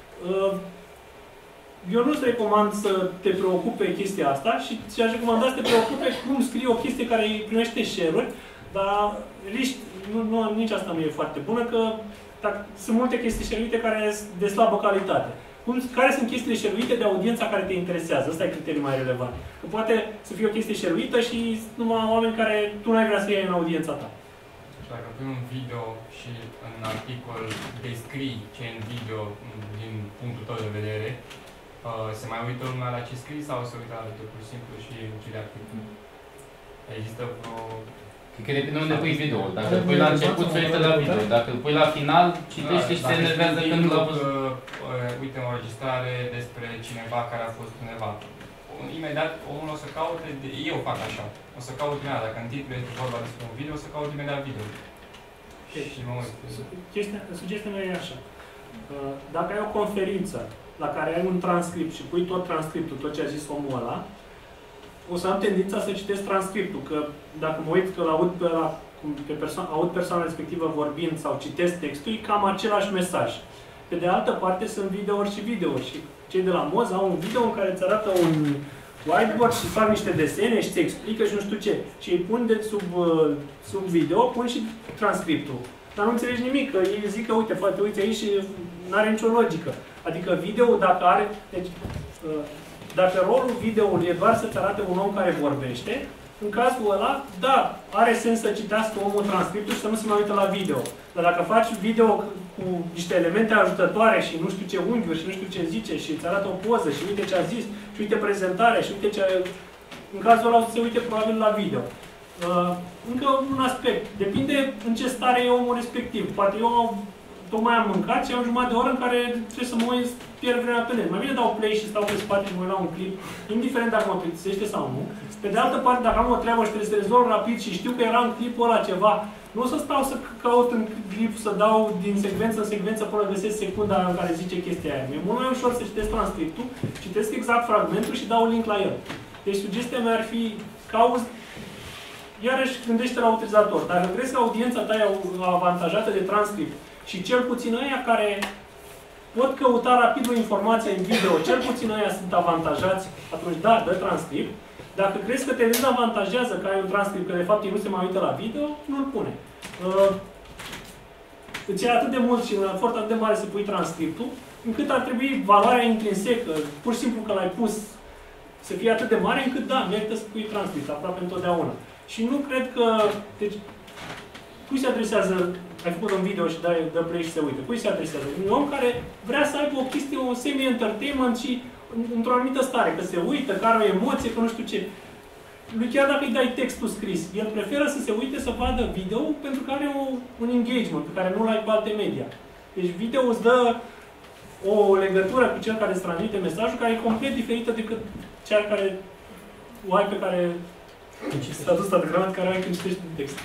Eu nu-ți recomand să te preocupe chestia asta și ți-aș recomanda să te preocupe cum scrii o chestie care îi primește share-uri, dar nici asta nu e foarte bună, că sunt multe chestii share-uite care sunt de slabă calitate. Care sunt chestiile share-uite de audiența care te interesează? Ăsta e criteriul mai relevant. Că poate să fie o chestie share-uită și numai oameni care tu n-ai vrea să iei în audiența ta. Și dacă pui un video și în articol descrii ce e în video din punctul tău de vedere, se mai uită lumea la ce scrii sau se uită la video pur și simplu și închide articolul? Există vreo... Cred că depinde unde pui video. Dacă îl pui la început, se uită la video. Dacă îl pui la final, citește și se enervează când l-a văzut. Uite, o înregistrare despre cineva care a fost undeva. Imediat omul o să caute, eu fac așa, o să caut imediat, dacă în titlu este vorba despre un video, o să caut imediat video. Și mă uit. Sugestia mea e așa. Dacă ai o conferință la care ai un transcript și pui tot transcriptul, tot ce a zis omul ăla, o să am tendința să citesc transcriptul, că dacă mă uit că aud persoana respectivă vorbind sau citesc textul, e cam același mesaj. Pe de altă parte sunt videouri și videouri și cei de la Moz au un video în care îți arată un whiteboard și fac niște desene și îți explică și nu știu ce. Și îi pun sub video, pun și transcriptul. Dar nu înțelegi nimic, că ei zic că uite, uite aici și nu are nicio logică. Adică video dacă are... Deci, Dacă rolul videoului e doar să-ți arate un om care vorbește, în cazul ăla, da, are sens să citească omul transcriptul și să nu se mai uită la video. Dar dacă faci video cu niște elemente ajutătoare și nu știu ce unghiuri și nu știu ce zice și îți arată o poză și uite ce a zis și uite prezentarea și uite ce... În cazul ăla o să se uite probabil la video. Încă un aspect. Depinde în ce stare e omul respectiv. Poate eu tocmai am mâncat și am jumătate de oră în care trebuie să mă uit, pierd vremea pe net. Mai bine dau play și stau pe spate și mă uit la un clip, indiferent dacă mă plictisește sau nu. Pe de altă parte, dacă am o treabă și trebuie să rezolv rapid și știu că era în clipul ăla ceva, nu o să stau să caut în clip, să dau din secvență în secvență până găsesc secunda în care zice chestia aia. Mi-e mult mai ușor să citesc transcriptul, citesc exact fragmentul și dau link la el. Deci sugestia mea ar fi, cauzi, iarăși gândește la utilizator. Dacă crezi că audiența ta e avantajată de transcript și cel puțin ăia care pot căuta rapid o informație în video, cel puțin ăia sunt avantajați, atunci da, dă transcript. Dacă crezi că te dezavantajează că ai un transcript, că de fapt ei nu se mai uită la video, nu-l pune. Îți e atât de mult și un efort atât de mare să pui transcriptul, încât ar trebui valoarea intrinsecă, pur și simplu că l-ai pus, să fie atât de mare, încât da, merită să pui transcript, aproape întotdeauna. Și nu cred că... Deci, cui se adresează, ai făcut un video și dă play și se uită, cui se adresează? Un om care vrea să aibă o chestie, o semi-entertainment și într-o anumită stare, că se uită, că are o emoție, că nu știu ce. Lui chiar dacă îi dai textul scris, el preferă să se uite să vadă video pentru că are un engagement pe care nu-l ai cu alte media. Deci video îți dă o legătură cu cel care îți transmite mesajul care e complet diferită decât cea care o ai pe care statul ăsta de gramatică care o ai când citești un text.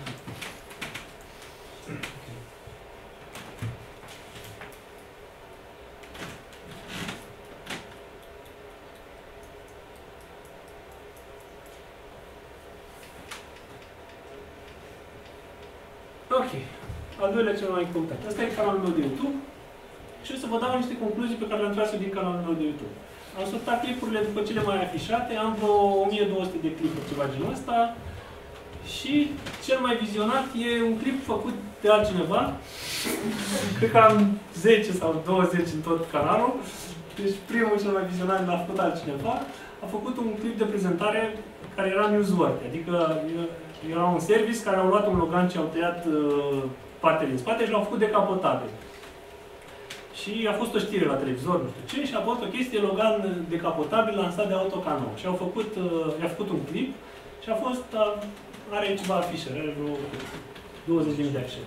Ok. Al doilea cel mai important. Asta e canalul meu de YouTube. Și o să vă dau niște concluzii pe care le-am tras eu din canalul meu de YouTube. Am sortat clipurile după cele mai afișate, am vreo 1200 de clipuri, ceva genul ăsta. Și cel mai vizionat e un clip făcut de altcineva. Cred că am 10 sau 20 în tot canalul. Deci primul cel mai vizionat l-a făcut altcineva. A făcut un clip de prezentare care era newsworthy, adică era un service care au luat un Logan și au tăiat partea din spate și l-au făcut decapotabil. Și a fost o știre la televizor, nu știu ce, și a fost o chestie Logan decapotabil lansat de Autocano. Și i-a făcut un clip și a fost, are ceva afișări, are vreo 20.000 de afișări.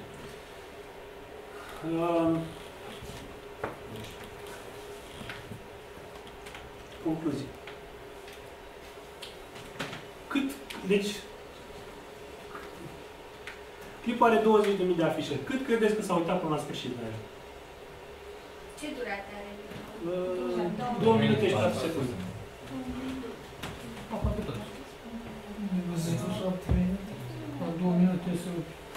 Concluzii. Deci, clipul are 20.000 de afișări. Cât credeți că s-au uitat până la sfârșit de aia? Ce durată are? 2 minute și 4 secunde. Aproape tot. 2 minute să...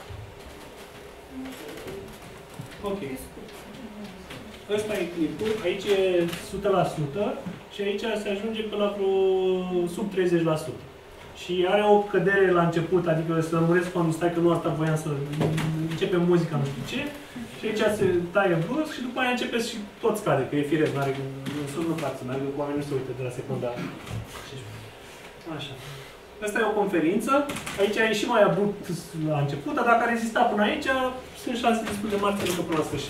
Ok. Ăsta e clipul. Aici e 100% și aici se ajunge pe la vreo sub 30%. Și are o cădere la început, adică să lămuresc când stai că nu asta voiam să începem muzica, nu știu ce. Și aici se taie brusc și după aia începe și tot scade, că e firesc, n-are, în sus nu fac să meargă, cu oamenii nu se uită de la secunda. Așa. Asta e o conferință, aici e și mai abrupt la început, dar dacă a rezistat până aici, sunt șanse destul de mari să ducă până la sfârșit.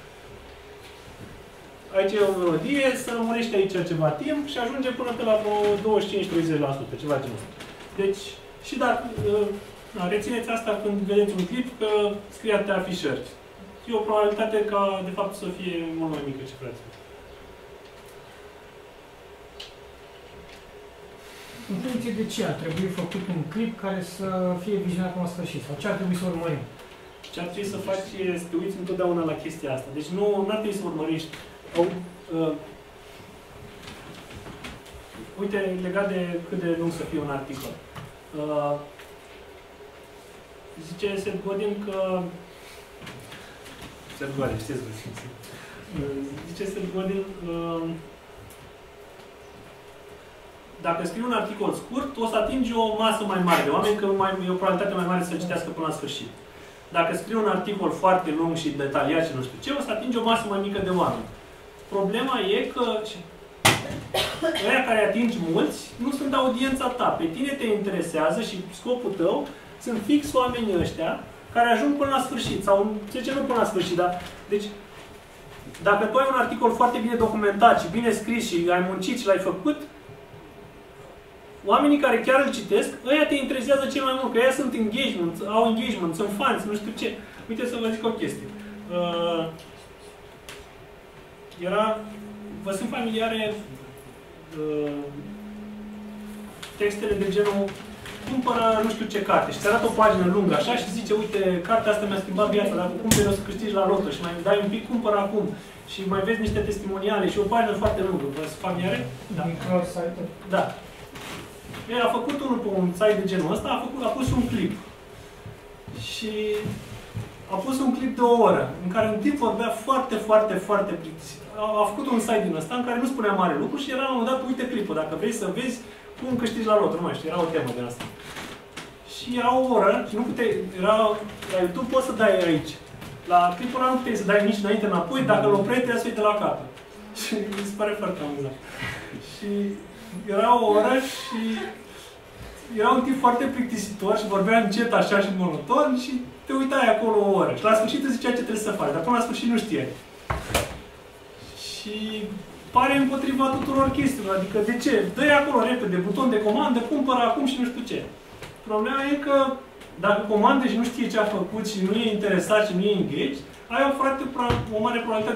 Aici e o melodie, să rămânește aici ceva timp și ajunge până pe la vreo 25-30%, ceva genul ăsta. Deci, și dacă rețineți asta când vedeți un clip, că scrie atâtea afișări. E o probabilitate ca, de fapt, să fie mult mai mică ce vreți. În funcție de ce ar trebui făcut un clip care să fie vizionat până la sfârșit? Sau ce ar trebui să urmărim? Ce ar trebui să faci e să te uiți întotdeauna la chestia asta. Deci nu ar trebui să urmărești. Uite, legat de cât de lung să fie un articol. Zice Seth Godin că... Seth Godin, știți vă simți. Zice Seth Godin dacă scrii un articol scurt, o să atingi o masă mai mare de oameni, că e o probabilitate mai mare să citească până la sfârșit. Dacă scrii un articol foarte lung și detaliat și nu știu ce, o să atingi o masă mai mică de oameni. Problema e că, și Aia care atingi mulți nu sunt audiența ta. Pe tine te interesează și scopul tău sunt fix oamenii ăștia care ajung până la sfârșit. Sau, ce nu până la sfârșit, dar... Deci, dacă tu ai un articol foarte bine documentat și bine scris și ai muncit și l-ai făcut, oamenii care chiar îl citesc, ăia te interesează cel mai mult, că ăia sunt engagement, au engagement, sunt fans, nu știu ce. Uite să vă zic o chestie. Vă sunt familiare textele de genul cumpără nu știu ce carte și te arată o pagină lungă așa și zice, uite, cartea asta mi-a schimbat viața, dacă cumperi o să câștigi la loto și mai dai un pic, cumpără acum. Și mai vezi niște testimoniale și o pagină foarte lungă. Vă sunt familiare? Da. Microsite-uri. Da. El a făcut unul pe un site de genul ăsta, a pus un clip. Și a pus un clip de o oră, în care un tip vorbea foarte, foarte, foarte plictisit. A făcut un site din ăsta în care nu spunea mare lucru și era la un moment dat, uite clipul, dacă vrei să vezi cum câștigi la loto, nu mai știu, era o temă de asta. Și era o oră și nu puteai, la YouTube poți să dai aici. La clipul ăla nu puteai să dai nici înainte înapoi, dacă îl opreai, trebuia să uite la capăt. Și mi se pare foarte amuzant. Și era o oră și era un tip foarte plictisitor și vorbea încet așa și monoton și te uitai acolo o oră. Și la sfârșit îți zicea ce trebuie să faci, dar până la sfârșit nu știai. Și pare împotriva tuturor chestiilor. Adică de ce? Dă-i acolo repede, buton de comandă, cumpără acum și nu știu ce. Problema e că dacă comandă și nu știe ce a făcut și nu e interesat și nu e engaged, ai o mare probabilitate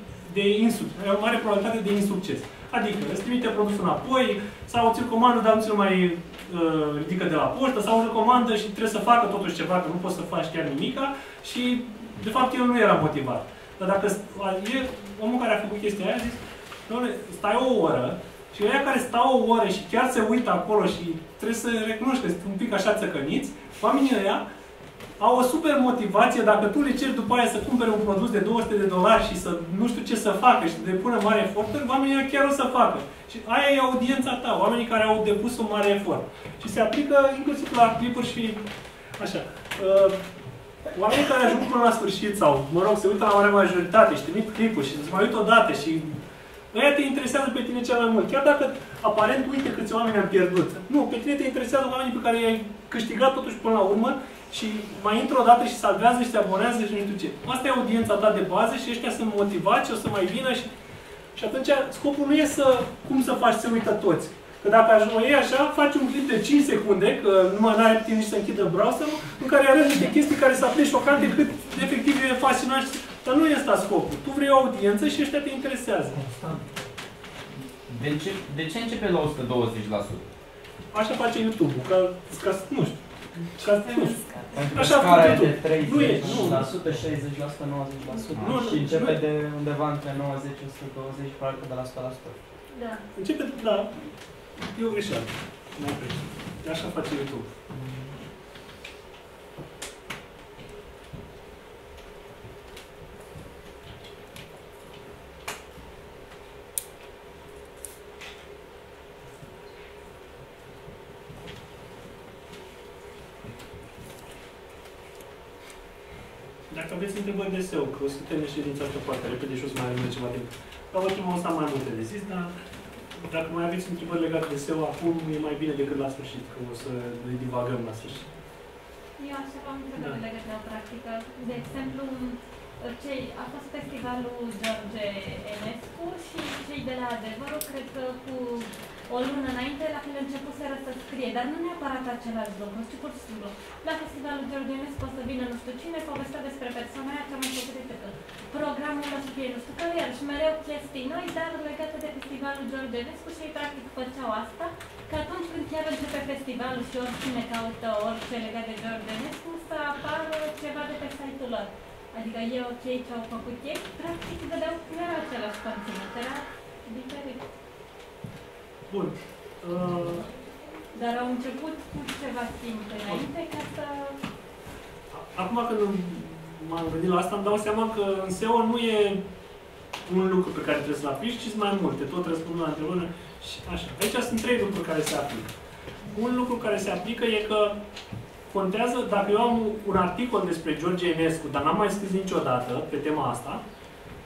de insucces. Adică îți trimite produsul înapoi, sau ți-l comandă, dar nu ți-l mai ridică de la poștă, sau îl comandă și trebuie să facă totuși ceva, că nu poți să faci chiar nimica și de fapt el nu era motivat. Dar dacă e omul care a făcut chestia aia, a zis, stai o oră și ăia care stau o oră și chiar se uită acolo și trebuie să recunoști că sunt un pic așa țăcăniți, oamenii ăia au o super motivație dacă tu le ceri după aia să cumpere un produs de $200 și să nu știu ce să facă și să depună mare eforturi, oamenii ăia chiar o să facă. Și aia e audiența ta, oamenii care au depus un mare efort. Și se aplică inclusiv la clipuri și așa. Oamenii care ajung până la sfârșit sau, mă rog, se uită la mare majoritate și trimit clipuri și îți mai uit odată și ăia te interesează pe tine cel mai mult. Chiar dacă aparent uite câți oameni am pierdut. Nu, pe tine te interesează oamenii pe care i-ai câștigat totuși până la urmă și mai intră o dată și salvează și se abonează și nu știu ce. Asta e audiența ta de bază și ăștia sunt motivați, o să mai vină și atunci scopul nu e cum să faci să uită toți. Că dacă e așa, faci un clip de 5 secunde, că nu mai are timp nici să închidă browserul, în care arăți niște chestii care să apare șocante cât efectiv e fascinant. Dar nu e asta scopul. Tu vrei o audiență și ăștia te interesează. De ce începe la 120%? Așa face YouTube-ul, ca nu știu. Așa face de 30%, 60%, 90% și începe de undeva între 90 și 120, probabil de la 100%. Da. Începe, da. E o greșeală. Așa face YouTube. Dacă aveți întrebări de SEO, că o să termin ședința asta foarte repede și o să mai avem ceva timp. La ultimul ăsta mai multe de zis, dar dacă mai aveți întrebări legate de SEO acum, e mai bine decât la sfârșit, că o să le divagăm la sfârșit. Eu aș avea o întrebare legată de o practică. De exemplu, a fost festivalul George Enescu și cei de la Adevărul, cred că cu o lună înainte, la fel începuseră să scrie, dar nu neapărat același lucru, ci pur și simplu. La festivalul George Enescu o să vină nu știu cine, povestea despre persoana aia ce a mai făcut de că programul o să fie nu știu care, și mereu chestii noi, dar legate de festivalul George Enescu și ei practic făceau asta, că atunci când chiar începe festivalul și oricine caută orice legat de George Enescu, să apară ceva de pe site-ul lor. Adică e ok ce au făcut ei, practic vedeau că nu era același conținut, era diferit. Bun. Dar au început cu ceva timp înainte ca să... Acum când m-am gândit la asta, îmi dau seama că în SEO nu e un lucru pe care trebuie să-l aplici, ci sunt mai multe. Tot răspund la întrebări și așa. Aici sunt 3 lucruri care se aplică. Un lucru care se aplică e că contează, dacă eu am un articol despre George Enescu, dar n-am mai scris niciodată pe tema asta,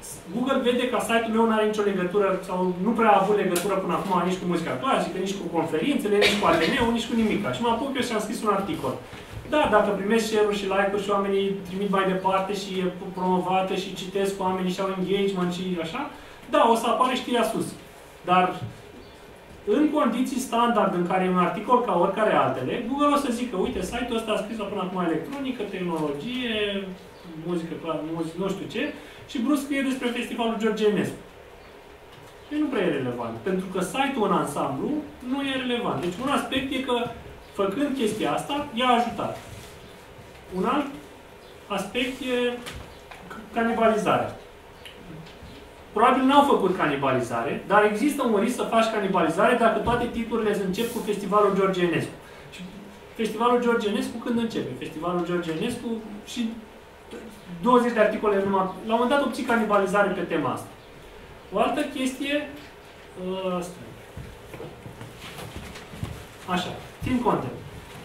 Google vede că site-ul meu nu are nicio legătură sau nu prea a avut legătură până acum nici cu muzica clasică, nici cu conferințele, nici cu ATN-ul, nici cu nimic. Și mă apuc eu și am scris un articol. Da, dacă primesc share-uri și like-uri și oamenii trimit mai departe și e promovată și citesc oamenii și au engagement și așa, da, o să apară știrea sus. Dar în condiții standard în care e un articol ca oricare altele, Google o să zică, uite, site-ul ăsta a scris până acum electronică, tehnologie, muzică, nu știu ce, și brusc scrie despre Festivalul George Enescu. Și nu prea e relevant, pentru că site-ul în ansamblu nu e relevant. Deci un aspect e că, făcând chestia asta, i-a ajutat. Un alt aspect e canibalizarea. Probabil n-au făcut canibalizare, dar există un risc să faci canibalizare dacă toate titlurile încep cu Festivalul George Enescu. Și Festivalul George Enescu când începe? Festivalul George Enescu și 20 de articole numai. La un moment dat obții canibalizare pe tema asta. O altă chestie... Așa, țin content.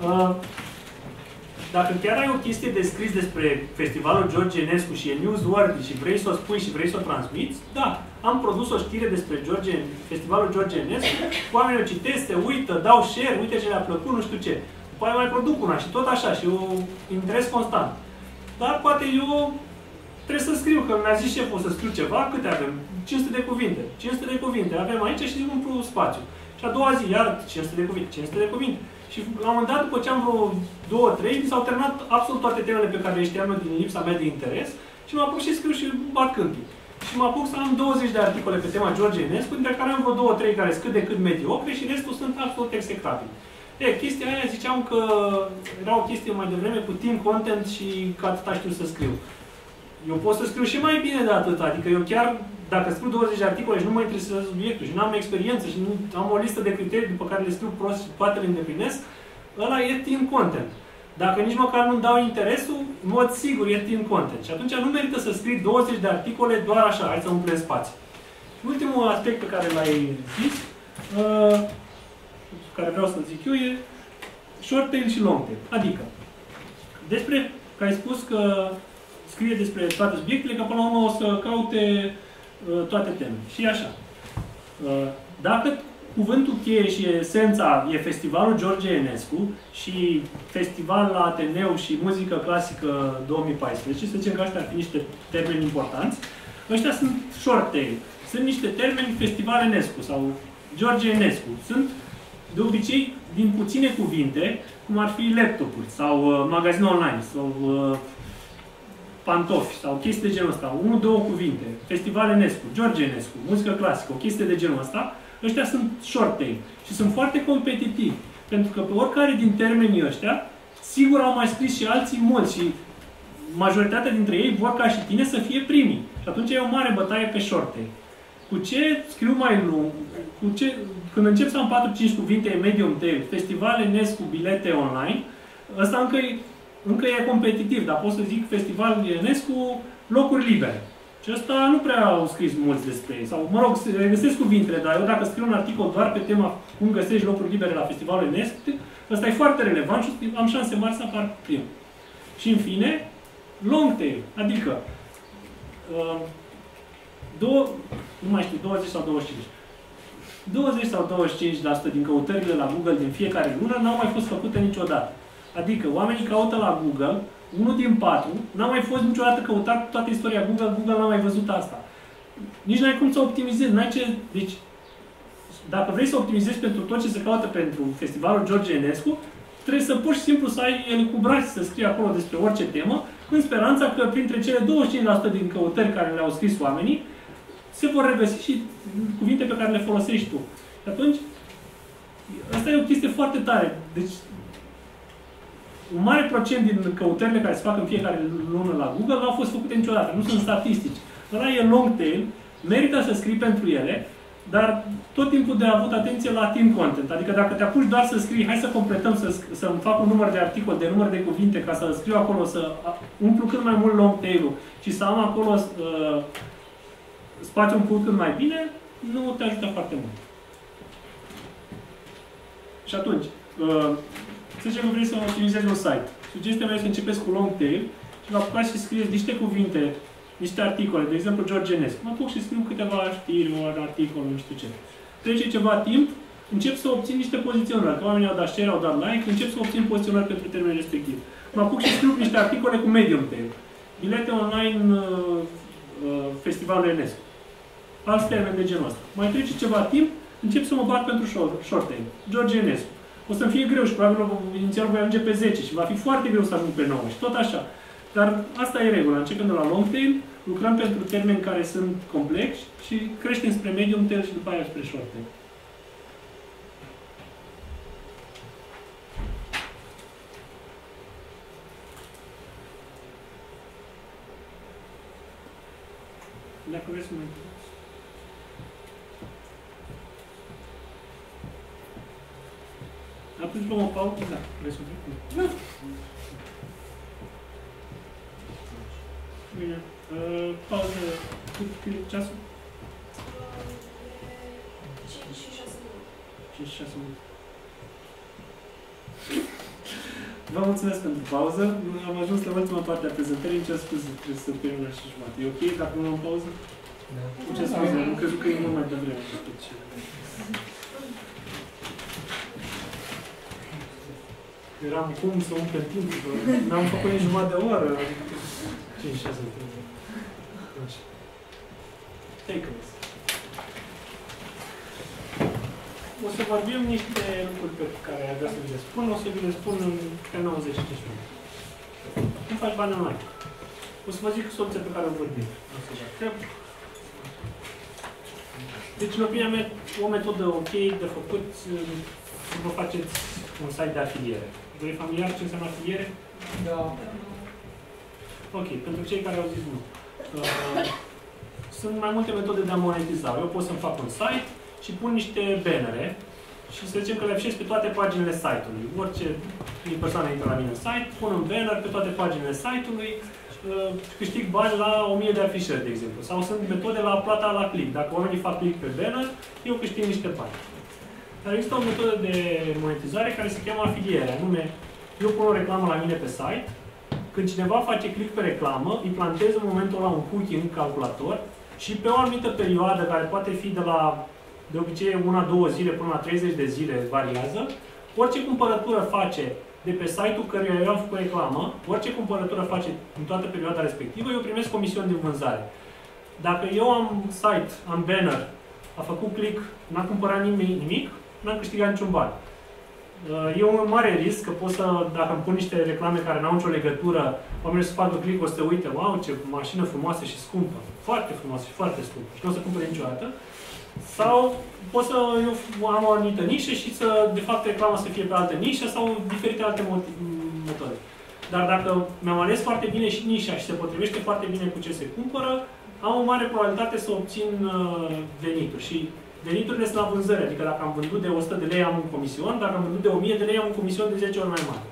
Dacă chiar ai o chestie de scris despre Festivalul George Enescu și e newsworthy și vrei să o spui și vrei să o transmiți, da, am produs o știre despre Festivalul George Enescu, oamenii o citesc, se uită, dau share, uite ce le-a plăcut, nu știu ce. După aia mai produc una și tot așa, și un interes constant. Dar poate eu trebuie să scriu, că mi-a zis șeful să scriu ceva, câte avem? 500 de cuvinte. 500 de cuvinte avem aici și umplu spațiu. Și a doua zi, iar 500 de cuvinte, 500 de cuvinte. Și la un moment dat, după ce am vreo 2-3, mi s-au terminat absolut toate temele pe care le știam eu din lipsa mea de interes și mă apuc și scriu și bat câmpii. Și mă apuc să am 20 de articole pe tema George Enescu, dintre care am vreo 2-3 care sunt cât de cât mediocre și restul sunt absolut execrabile. Chestia aia ziceam că era o chestie mai devreme cu team content și că atâta știu să scriu. Eu pot să scriu și mai bine de atât, adică eu chiar, dacă scriu 20 de articole și nu mă interesează subiectul și nu am experiență și nu am o listă de criterii după care le scriu prost și toate le îndeplinesc, ăla e team content. Dacă nici măcar nu-mi dau interesul, în mod sigur e team content. Și atunci nu merită să scrii 20 de articole doar așa, hai să umplem spații. Ultimul aspect pe care l-ai zis, care vreau să-l zic eu, e short tail și long tail. Adică, despre că ai spus că scrie despre toate subiectele, că până la urmă o să caute toate temele. Și așa. Dacă cuvântul cheie și esența e Festivalul George Enescu și Festival la Ateneu și Muzică Clasică 2014, să zicem că astea ar fi niște termeni importanți, ăștia sunt short tail. Sunt niște termeni Festival Enescu sau George Enescu. Sunt de obicei din puține cuvinte, cum ar fi laptopuri sau magazin online sau pantofi sau chestii de genul ăsta. 1-2 cuvinte. Festival Enescu, George Enescu, muzică clasică, o chestie de genul ăsta. Ăștia sunt short tail și sunt foarte competitivi. Pentru că pe oricare din termenii ăștia, sigur au mai scris și alții mulți și majoritatea dintre ei vor ca și tine să fie primii. Și atunci e o mare bătaie pe short tail. Cu ce scriu mai lung, când încep să am 4-5 cuvinte, e medium tail, Festival Enescu, bilete online, ăsta încă e competitiv, dar pot să zic Festival Enescu, locuri libere. Și ăsta nu prea au scris mulți despre ei. Sau, mă rog, regăsesc cuvintele, dar eu dacă scriu un articol doar pe tema cum găsești locuri libere la Festivalul Enescu, ăsta e foarte relevant și am șanse mari să apar primul. Și în fine, long tail, adică nu mai știu, 20 sau 25. 20 sau 25% din căutările la Google din fiecare lună n-au mai fost făcute niciodată. Adică oamenii caută la Google, 1 din 4, n-a mai fost niciodată căutat toată istoria Google, Google n-a mai văzut asta. Nici n-ai cum să optimizezi, n-ai ce... Deci, dacă vrei să optimizezi pentru tot ce se caută pentru Festivalul George Enescu, trebuie să pur și simplu să ai elucubrați, să scrii acolo despre orice temă, în speranța că printre cele 25% din căutări care le-au scris oamenii, se vor regăsi și cuvinte pe care le folosești tu. Și atunci, asta e o chestie foarte tare. Deci, un mare procent din căutările care se fac în fiecare lună la Google nu au fost făcute niciodată. Nu sunt statistici. Ăla e long tail, merită să scrii pentru ele, dar tot timpul de avut atenție la team content. Adică dacă te apuci doar să scrii, hai să completăm, să-mi fac un număr de articol, de număr de cuvinte, ca să scriu acolo, să umplu cât mai mult long tail-ul și să am acolo spațiul un cât mai bine, nu te ajută foarte mult. Și atunci, să zicem că vrei să optimizezi un site. Sugestia mea este să începeți cu long tail și vă apucați și scrieți niște cuvinte niște articole, de exemplu George Enescu. Mă apuc și scriu câteva știri, articole, nu știu ce. Trece ceva timp, încep să obțin niște poziționări. Că oamenii au dat share, au dat like, încep să obțin poziționări pentru termenul respectiv. Mă apuc și scriu niște articole cu medium tail. Bilete online, festivalul Enescu. Alți termeni de genul ăsta. Mai trece ceva timp, încep să mă bat pentru short tail. George Enescu. O să-mi fie greu și probabil inițial voi ajunge pe 10 și va fi foarte greu să ajung pe 9 și tot așa. Dar asta e regula. Începem de la long tail, lucrăm pentru termeni care sunt complexi și creștem spre medium tail și după aia spre short tail. Dacă vreți să mă întrebați. Atunci luăm o pauză? Da. Vreți să mă întrebați? Bine. Pauză. Cât ceasul? 5 și 6 minute. 5 și 6 minute. Vă mulțumesc pentru pauză. Am ajuns la ultima parte a prezentării. Îmi cer scuze, trebuie să termin la 5 jumate. E ok dacă nu am pauză? Da. Îmi cer scuze, am crezut că e mult mai devreme. Eram cum să umple timpul, n-am făcut nici jumătate de oră. 5-6 minute. Take a list. O să vorbim niște lucruri pe care ar vrea să vi le spun, o să vi le spun în 90-15 minute. Cum faci bani online? O să vă zic soluția pe care o vorbim. Deci, în opinia mea, o metodă ok de făcut să vă faceți un site de afiliere. Vă e familiar ce înseamnă afiliere? Da. Ok, pentru cei care au zis nu. Sunt mai multe metode de a monetiza. Eu pot să-mi fac un site și pun niște bannere și să zicem că le afișez pe toate paginile site-ului. Orice persoană intră la mine în site, pun un banner pe toate paginile site-ului, câștig bani la 1000 de afișări, de exemplu. Sau sunt metode la plata la click. Dacă oamenii fac click pe banner, eu câștig niște bani. Dar există o metodă de monetizare care se cheamă afiliere. Anume, eu pun o reclamă la mine pe site, când cineva face click pe reclamă, îi plantez în momentul ăla un cookie în calculator și pe o anumită perioadă, care poate fi de obicei 1-2 zile până la 30 de zile, variază, orice cumpărătură face de pe site-ul căruia eu am făcut reclamă, orice cumpărătură face în toată perioada respectivă, eu primesc comisiuni din vânzare. Dacă eu am site, am banner, a făcut click, n-a cumpărat nimic, n-am câștigat niciun ban. E un mare risc că pot să, dacă îmi pun niște reclame care n-au nicio legătură, oamenii să facă click, o să uite, wow, ce mașină frumoasă și scumpă. Foarte frumoasă și foarte scumpă. Și nu o să cumpere niciodată. Sau pot să eu am o anumită nișă și să, de fapt, reclama să fie pe altă nișă sau diferite alte metode. Dar dacă mi-am ales foarte bine și nișa și se potrivește foarte bine cu ce se cumpără, am o mare probabilitate să obțin venituri. Și veniturile sunt la vânzări, adică dacă am vândut de 100 de lei am un comision, dacă am vândut de 1000 de lei am un comision de 10 ori mai mare.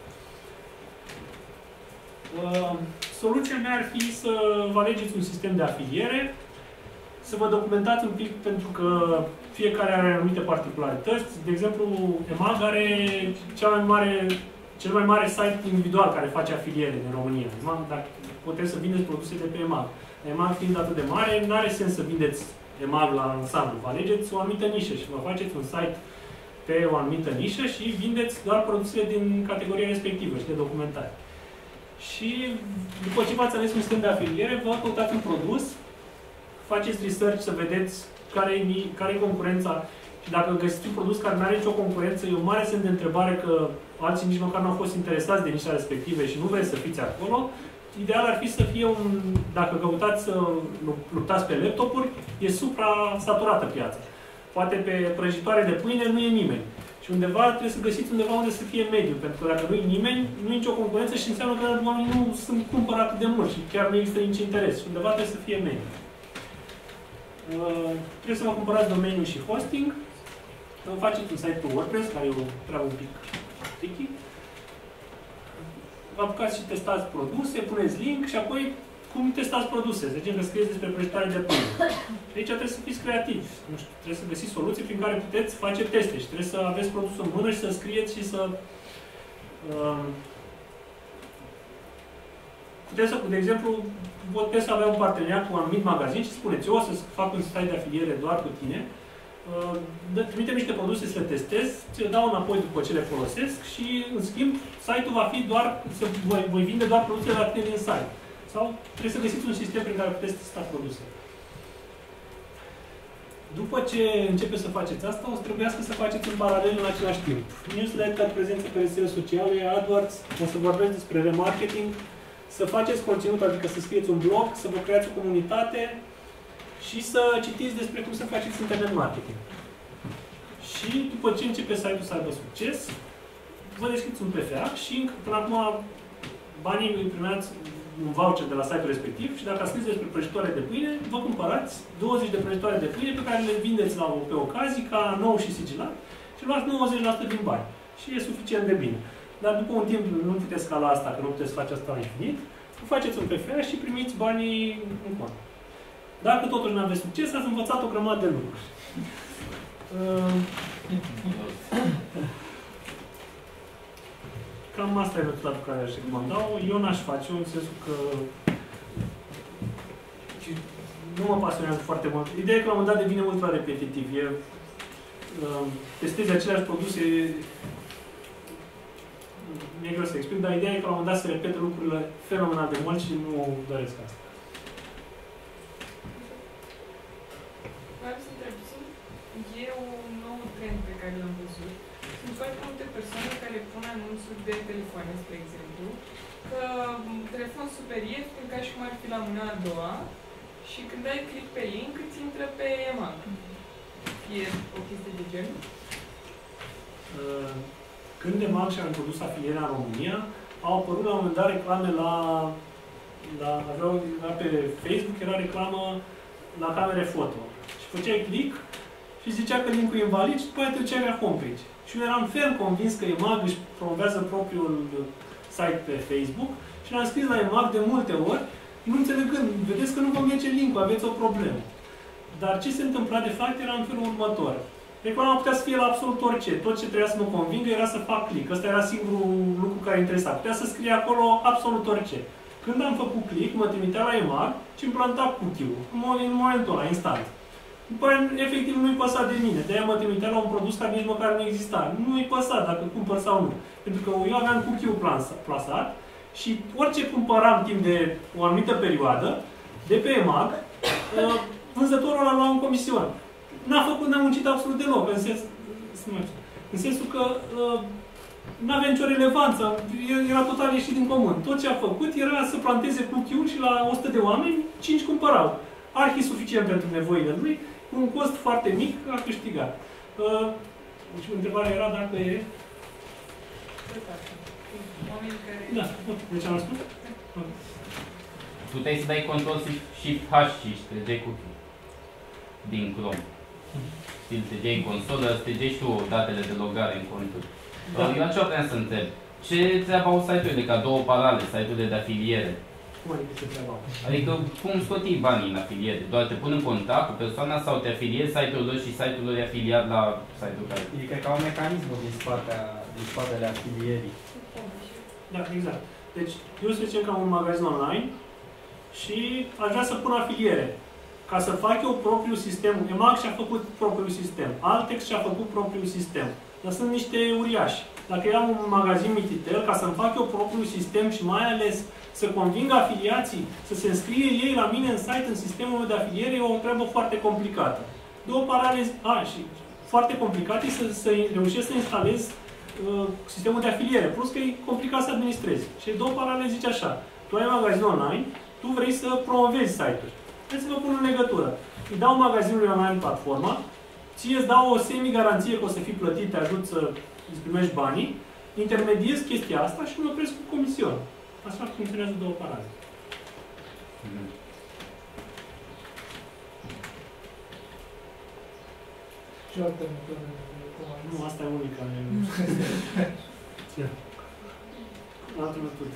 Soluția mea ar fi să vă alegeți un sistem de afiliere, să vă documentați un pic pentru că fiecare are anumite particularități. De exemplu, EMAG are cel mai mare site individual care face afiliere din România. EMAG, dacă puteți să vindeți produse de pe EMAG. EMAG fiind atât de mare, nu are sens să vindeți EMAG la ansamblu. Vă alegeți o anumită nișă și vă faceți un site pe o anumită nișă și vindeți doar produsele din categoria respectivă și de documentare. Și după ce v-ați ales un sistem de afiliere, vă căutați un produs, faceți research să vedeți care e concurența și dacă găsiți un produs care nu are nicio concurență, e un mare semn de întrebare că alții nici măcar nu au fost interesați de nișa respective și nu vreți să fiți acolo. Ideal ar fi să fie dacă căutați să luptați pe laptopuri, e supra-saturată piața. Poate pe prăjitoare de pâine nu e nimeni. Și undeva trebuie să găsiți undeva unde să fie mediu, pentru că dacă nu e nimeni, nu e nicio concurență și înseamnă că oamenii nu sunt cumpărați atât de mult și chiar nu există nici interes. Și undeva trebuie să fie mediu. Trebuie să vă cumpărați domeniu și hosting. Faceți un site pe WordPress, care e o treabă un pic tricky. Vă apucați și testați produse, puneți link și apoi cum testați produse. Să zicem că scrieți despre prăjitoare de pâine. Aici trebuie să fiți creativi. Nu știu, trebuie să găsiți soluții prin care puteți face teste și trebuie să aveți produsul în mână și să scrieți și să... puteți să, de exemplu, puteți să avea un parteneriat cu un anumit magazin și spuneți, eu o să fac un site de afiliere doar cu tine, trimite niște produse să le testez, ți le dau înapoi după ce le folosesc și, în schimb, site-ul va fi doar, voi vinde doar produsele la tine din site. Sau trebuie să găsiți un sistem prin care puteți testa produse. După ce începeți să faceți asta, o să trebuiască să faceți în paralel în același timp. Newsletter, prezență pe rețele sociale, AdWords, o să vorbesc despre remarketing, să faceți conținut, adică să scrieți un blog, să vă creați o comunitate și să citiți despre cum să faceți internet marketing. Și după ce începe site-ul să aibă succes, vă deschideți un PFA și până acum banii îi primeați un voucher de la site-ul respectiv și dacă scrieți despre prăjitoare de pâine, vă cumpărați 20 de prăjitoare de pâine pe care le vindeți pe ocazii ca nou și sigilat și luați 90% din bani. Și e suficient de bine. Dar după un timp nu puteți scala asta, că nu puteți face asta la infinit, faceți un PFA și primiți banii în cont. Dacă totuși nu aveți succes, ați învățat o grămadă de lucruri. Cam asta e metoda pe care aș recomanda-o. Eu n-aș face-o, în sensul că nu mă pasionează foarte mult. Ideea e că la un moment dat devine ultra repetitiv. Testezi aceleași produse, mi-e greu să explic, dar ideea e că la un moment dat se repete lucrurile fenomenal de mult și nu doresc asta. Vreau să întreb, e un nou trend pe care l-am văzut. Sunt foarte multe persoane care pun anunțuri de telefoane, spre exemplu, că telefon super ieftin, ca și cum ar fi la mâna a doua, și când ai click pe link, îți intră pe EMAG. E o chestie de gen? Când EMAG și-a introdus afilierea în România, au apărut la un moment dat reclame era pe Facebook, era reclamă la camere foto. Și făceai click și zicea că linkul e invalid și după aia treceai la homepage. Și eu eram ferm convins că EMAG își promovează propriul site pe Facebook și l-am scris la EMAG de multe ori, nu înțelegând, vedeți că nu vă merge link-ul, aveți o problemă. Dar ce se întâmpla de fapt era în felul următor. Reclama putea să fie la absolut orice. Tot ce trebuia să mă convingă era să fac click. Ăsta era singurul lucru care interesa. Putea să scrie acolo absolut orice. Când am făcut click, mă trimitea la EMAG și îmi planta cookie-ul. În momentul ăla, instant. După aia, efectiv, nu-i păsa de mine. De-aia mă trimitea la un produs care nici măcar nu exista. Nu-i păsa dacă cumpăr sau nu. Pentru că eu aveam cookie-ul plasat și orice cumpăram timp de o anumită perioadă, de pe EMAG, vânzătorul ăla lua un comision. N-a muncit absolut deloc, în sensul că n-avea nicio relevanță, era total ieșit din comun. Tot ce a făcut era să planteze cookie-ul și la 100 de oameni, 5 cumpărau. Arhi suficient pentru nevoile lui, cu un cost foarte mic, a câștigat. Deci întrebarea era dacă e... Da, deci am spus? Puteai să dai control Shift H și ștergeai cookie din Chrome. Îl ștergeai în consolă, ștergeai și tu datele de logare în contul. Da. Eu așa vreau să întreb. Ce treaba au site-urile ca două parale, site-urile de afiliere? Cum adică ce treaba au? Adică cum scotii banii în afiliere? Doar te pun în contact cu persoana sau te afiliezi site-ul lor și site-ul lor e afiliat la site-ul care? Adică ca un mecanism din spatele afilierii. Da, exact. Deci, eu să zicem că am un magazin online și aș vrea să pun afiliere. Ca să fac eu propriul sistem, EMAG și-a făcut propriul sistem, Altex și-a făcut propriul sistem. Dar sunt niște uriași. Dacă eu am un magazin mititel, ca să-mi fac eu propriul sistem și mai ales să conving afiliații să se înscrie ei la mine în site, în sistemul meu de afiliere, e o treabă foarte complicată. Două paralele, și foarte complicat e să reușesc să instalez sistemul de afiliere, plus că e complicat să administrezi. Și două paralele zice așa, tu ai magazin online, tu vrei să promovezi site-uri. Hai să vă pun în legătură. Îi dau magazinului online platforma, ție îți dau o semi-garanție că o să fii plătit, te ajut să îți primești banii, intermediez chestia asta și mă opresc cu comision. Așa funcționează două paralele. Și alte metode. Nu, asta e unica. Altă metodă.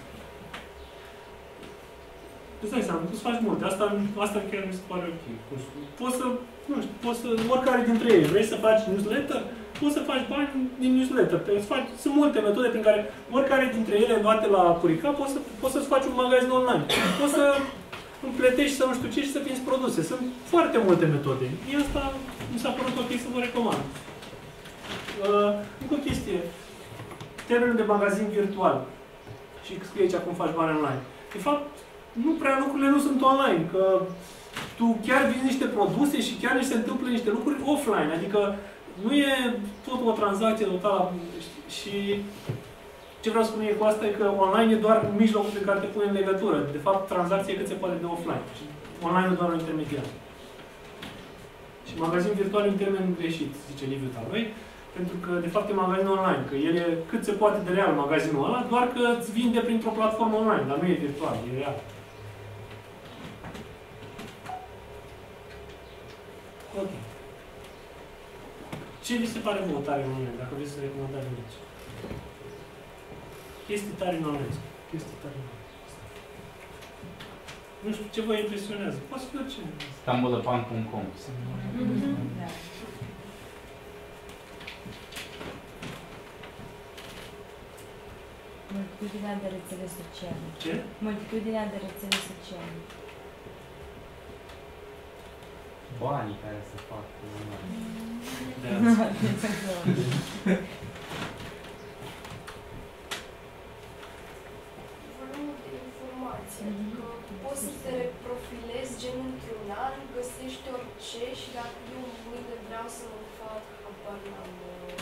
Îți dai seama, îți faci multe. Asta chiar mi se pare ok. Poți să, nu știu, oricare dintre ei, vrei să faci newsletter? Poți să faci bani din newsletter. Sunt multe metode prin care, oricare dintre ele luate la Curica, poți să-ți faci un magazin online. împletești să nu știu ce și să vinzi produse. Sunt foarte multe metode. Mie asta mi s-a părut ok să vă recomand. Încă o chestie. Termenul de magazin virtual. Și scrie aici cum faci bani online. De fapt, nu prea lucrurile nu sunt online, că tu chiar vinzi niște produse și chiar se întâmplă niște lucruri offline, adică nu e tot o tranzacție totală. Și ce vreau să spun eu cu asta e că online e doar mijlocul pe care te pune în legătură. De fapt, tranzacția e cât se poate de offline. Și online e doar un intermediar. Și magazin virtual e un termen greșit, zice Liviu Taloi, pentru că, de fapt, e magazin online, că el e cât se poate de real magazinul ăla, doar că îți vinde printr-o platformă online, dar nu e virtual, e real. Ok. Ce vi se pare vouă tare în online, dacă vreți să recomandați aici? Chestii tare în online. Chestii tare în online. Nu știu, ce vă impresionează? Poate fi orice. Stambulapan.com. Multitudinea de rețele sociale. Ce? Multitudinea de rețele sociale. Banii care se fac. Volumul de informație. Adică poți să te reprofilezi gen într-un an, găsești orice și dacă eu mâine vreau să mă fac, habar n-am,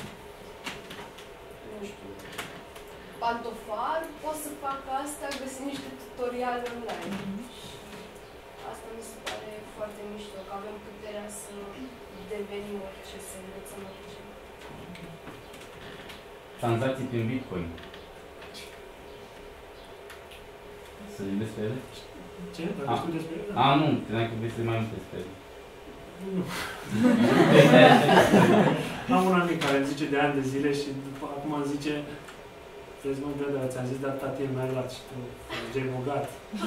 nu știu, pantofar, pot să fac asta, găsesc niște tutoriale online. Asta mi se pare foarte mișto, că avem puterea să devenim orice, să învățăm orice. Tranzacții prin Bitcoin. Să zic despre ele? Ce? Dacă știu despre ele? Nu, credeam că vrei să mai mult despre ele. Nu. Am un amic care îmi zice de ani de zile și după acum îmi zice: vezi, mă, Bredea, ți-am zis de atâta timp, n-ai luat și tu ești bogat.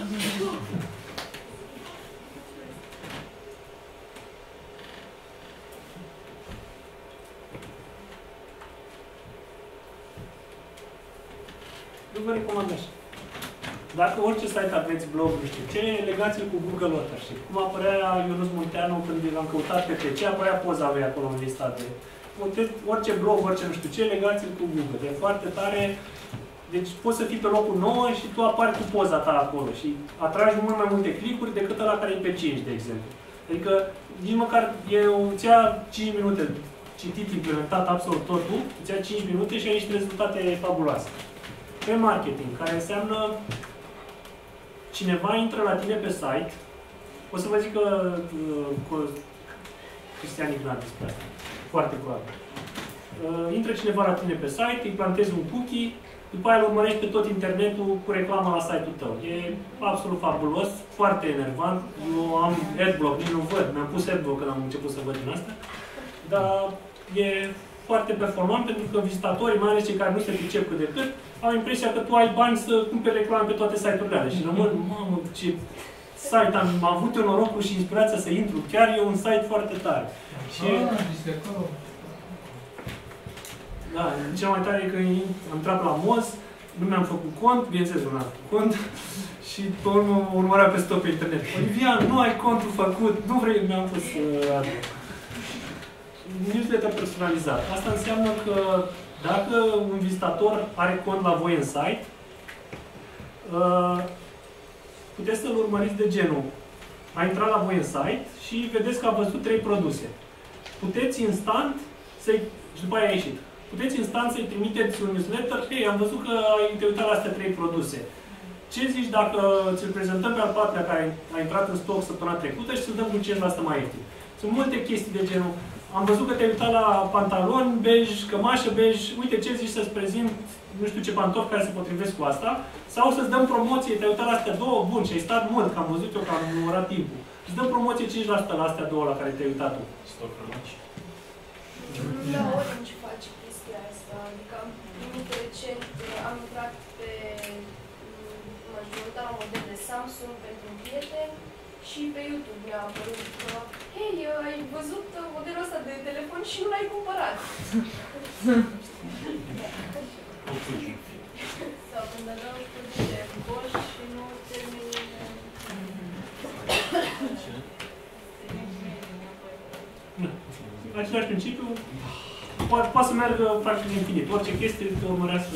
Nu vă recomand așa. Dacă orice site aveți, blog, nu știu ce, legați-l cu Google Authorship. Cum apărea Ionus Munteanu când l-am căutat pe ce apărea poza lui acolo în lista de... Orice blog, orice nu știu ce, legați-l cu Google. E foarte tare. Deci poți să fii pe locul 9 și tu apari cu poza ta acolo și atragi mult mai multe clicuri decât ăla care e pe 5, de exemplu. Adică nici măcar îți ia 5 minute citit, implementat absolut totul, îți ia 5 minute și ai niște rezultate fabuloase. Pe marketing, care înseamnă cineva intră la tine pe site, o să vă zic că Cristian Ignat despre asta, foarte probabil. Intră cineva la tine pe site, îi plantezi un cookie, după aia îl urmărești pe tot internetul cu reclamă la site-ul tău. E absolut fabulos, foarte enervant. Eu am adblock, nici nu văd. Mi-am pus adblock când am început să văd din asta. Dar e foarte performant pentru că vizitatorii, mai ales cei care nu se pricep cât de cât, au impresia că tu ai bani să cumperi reclame pe toate site-urile alea. Și rămân, mamă, ce site am avut eu norocul și inspirația să intru. Chiar e un site foarte tare. Și da, cel mai tare e că am intrat la Moz, nu mi-am făcut cont, bineînțeles, nu mi-am făcut cont, și pe urmă urmărea peste tot pe internet. Olivian, nu ai contul făcut, nu vrei, mi-am pus newsletter personalizat. Asta înseamnă că dacă un vizitator are cont la voi în site, puteți să-l urmăriți de genul. A intrat la voi în site și vedeți că a văzut 3 produse. Puteți instant să-i... și după aia a ieșit. Puteți instant să-i trimiteți un newsletter, hei, am văzut că ai te uitat la astea 3 produse. Ce zici dacă ți-l prezentăm pe al patrulea care a intrat în stoc săptămâna trecută și să-l dăm cu 5% mai ieftin? Sunt multe chestii de genul. Am văzut că te-ai uitat la pantaloni bej, cămașă bej, uite ce zici să-ți prezint nu știu ce pantofi care se potrivesc cu asta, sau să-ți dăm promoție, te-ai uitat la astea 2, bun, și ai stat mult, că am văzut eu, că am numărat timpul. Îți dăm promoție 5% la astea 2 la care te-ai uitat tu. Stoc frămaci. La Orange face chestia asta, adică am primit recent, am intrat pe majoritatea model de Samsung pentru un prieten și pe YouTube mi-a apărut că hei, ai văzut modelul ăsta de telefon și nu l-ai cumpărat. Sau când aveam produse Bosch și nu termin același principiu, poate să meargă practic infinit. Orice chestie te urmărească.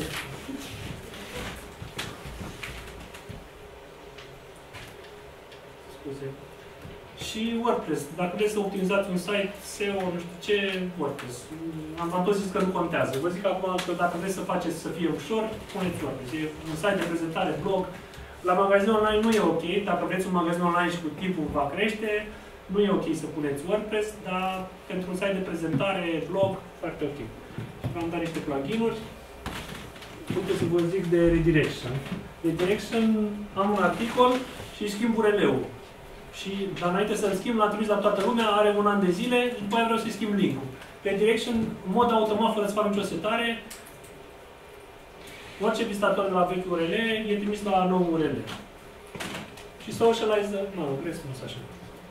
Scuze. Și WordPress. Dacă vreți să optimizați un site SEO, nu știu ce, WordPress. Am tot zis că nu contează. Vă zic acum că dacă vreți să faceți să fie ușor, puneți WordPress. E un site de prezentare, blog. La magazin online nu e ok. Dacă vreți un magazin online și cu timpul va crește, nu e ok să puneți WordPress, dar pentru un site de prezentare, blog, foarte ok. Și v-am dat niște plugin-uri. Puteți să vă zic de Redirection. Redirection, am un articol și schimb URL-ul. Și, dar înainte să-l schimb, l-am trimis la toată lumea, are un an de zile și după aia vreau să-i schimb link-ul. Redirection, în mod automat, fără să fac nicio setare, orice vizitator de la vechi URL e trimis la nou URL. Și socialize, nu, crezi că nu așa.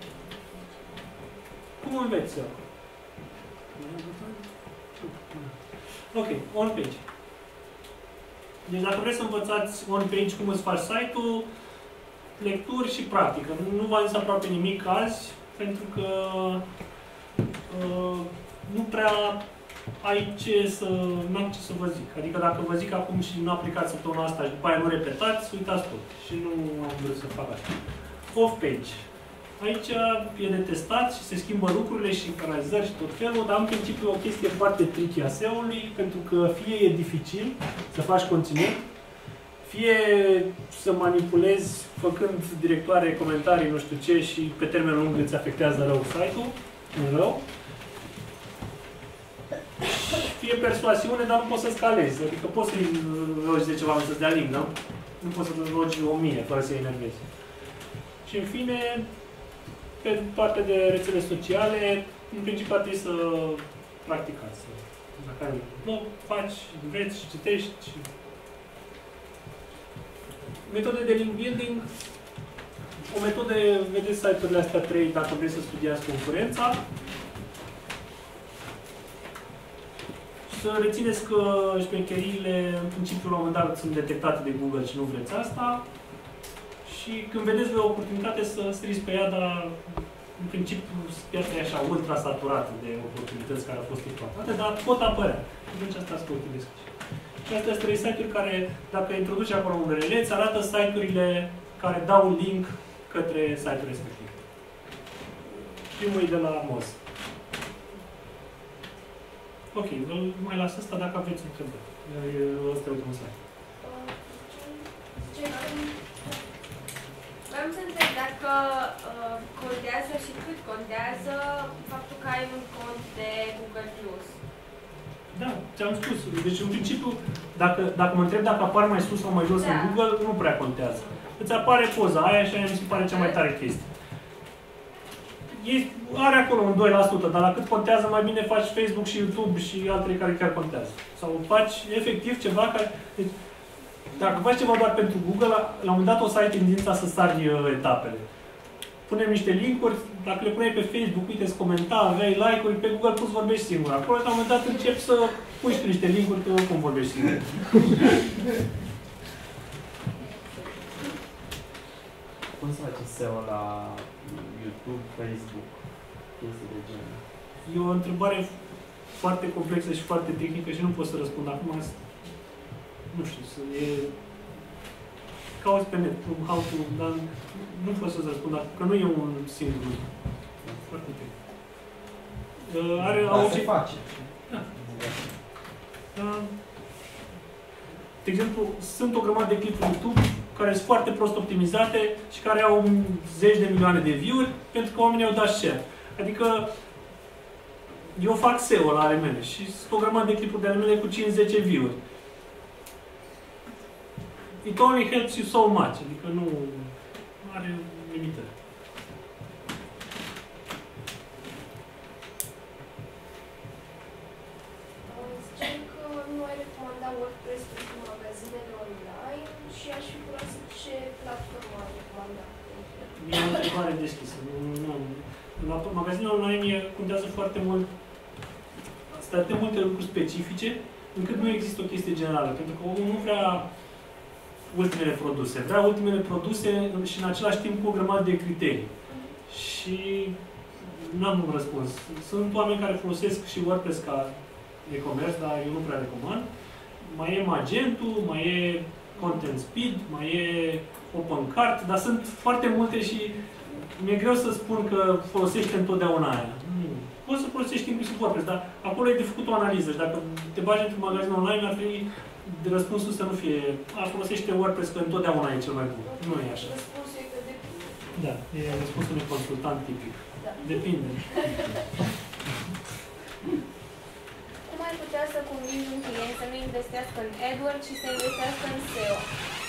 Cum înveți? Ok, on page. Deci dacă vreți să învățați on page cum îți faci site-ul, lecturi și practică. Nu v-am zis aproape nimic azi, pentru că nu prea ai ce să, nu am ce să vă zic. Adică dacă vă zic acum și nu aplicați săptămâna asta și după aia nu repetați, uitați tot. Și nu am vrut să fac așa. Off-page. Aici e de testat și se schimbă lucrurile și canalizări și tot felul, dar în principiu o chestie foarte tricky a SEO-ului, pentru că fie e dificil să faci conținut, fie să manipulezi făcând directoare, comentarii, nu știu ce, și pe termen lung îți afectează rău site-ul, în rău. Fie persoasiune, dar nu poți să scalezi. Adică poți să-i rogi 10 oameni să-ți dea link, nu? Nu poți să-i rogi 1000 fără să-i enervezi. Și în fine, pe partea de rețele sociale, în principiu trebuie să practicați. Dacă ai un blog, faci, înveți și citești. Metode de link building. O metodă, vedeți site-urile astea 3 dacă vreți să studiați concurența. Să rețineți că șmecheriile, în principiu, la un moment dat, sunt detectate de Google și nu vreți asta. Și când vedeți o oportunitate să săriți pe ea, dar în principiu piața e așa ultra saturată de oportunități care au fost exploatate, dar pot apărea. Deci asta să utilizez. Și astea sunt 3 site-uri care, dacă introduci acolo un URL, îți arată site-urile care dau un link către site-ul respectiv. Primul e de la Moz. Ok, îl mai las asta dacă aveți întrebări. Ăsta e ultimul slide. Vreau să întreb dacă contează și cât contează faptul că ai un cont de Google+. Da, ți-am spus. Deci, în principiu, dacă mă întreb dacă apar mai sus sau mai jos în Google, nu prea contează. Îți apare poza aia și aia mi se pare cea mai tare chestie. Are acolo un 2%, dar la cât contează, mai bine faci Facebook și YouTube și altele care chiar contează. Sau faci efectiv ceva care... Deci, dacă faci ceva doar pentru Google, la un moment dat o să ai tendința să sari etapele. Punem niște link-uri, dacă le puneai pe Facebook, uite, îți comenta, aveai like-uri, pe Google Plus vorbești singur. Acolo, la un moment dat, începi să pui și niște link-uri, că oricum vorbești singur. Cum se face SEO la YouTube, Facebook, chestii de genul? E o întrebare foarte complexă și foarte tehnică și nu pot să răspund acum. Nu știu, cauți pe net, how to, dar nu pot să-ți răspund, că nu e un singur lucru. Foarte tehnic. Dar se face. Da. De exemplu, sunt o grămadă de clipuri YouTube care sunt foarte prost optimizate și care au zeci de milioane de view-uri pentru că oamenii au dat share. Adică eu fac SEO la ale mele și sunt o grămadă de clipuri de ale mele cu 5-10 view-uri. It only helps you so much, adică nu are limitări. Ziceai că nu ai recomandat WordPress pentru magazinele online și aș fi curat să ce platformă ai recomandat. E o întrebare deschisă. La magazinele online contează foarte mult, sunt atât de multe lucruri specifice, încât nu există o chestie generală. Pentru că omul nu vrea ultimele produse. Vrea ultimele produse și în același timp cu o grămadă de criterii. Și n-am un răspuns. Sunt oameni care folosesc și WordPress ca e-commerce, dar eu nu prea recomand. Mai e Magento, mai e Content Speed, mai e OpenCart, dar sunt foarte multe și mi-e greu să spun că folosește întotdeauna aia. Poți să folosești inclusiv WordPress, dar acolo e de făcut o analiză și dacă te bagi într-un magazin online, ar trebui de răspunsul să nu fie folosește WordPress că întotdeauna e cel mai bun. Nu e așa. Răspunsul e că depinde. Da, e răspunsul unui consultant tipic. Da. Depinde. Cum ai putea să convingi un client să nu investească în AdWords, ci să investească în SEO?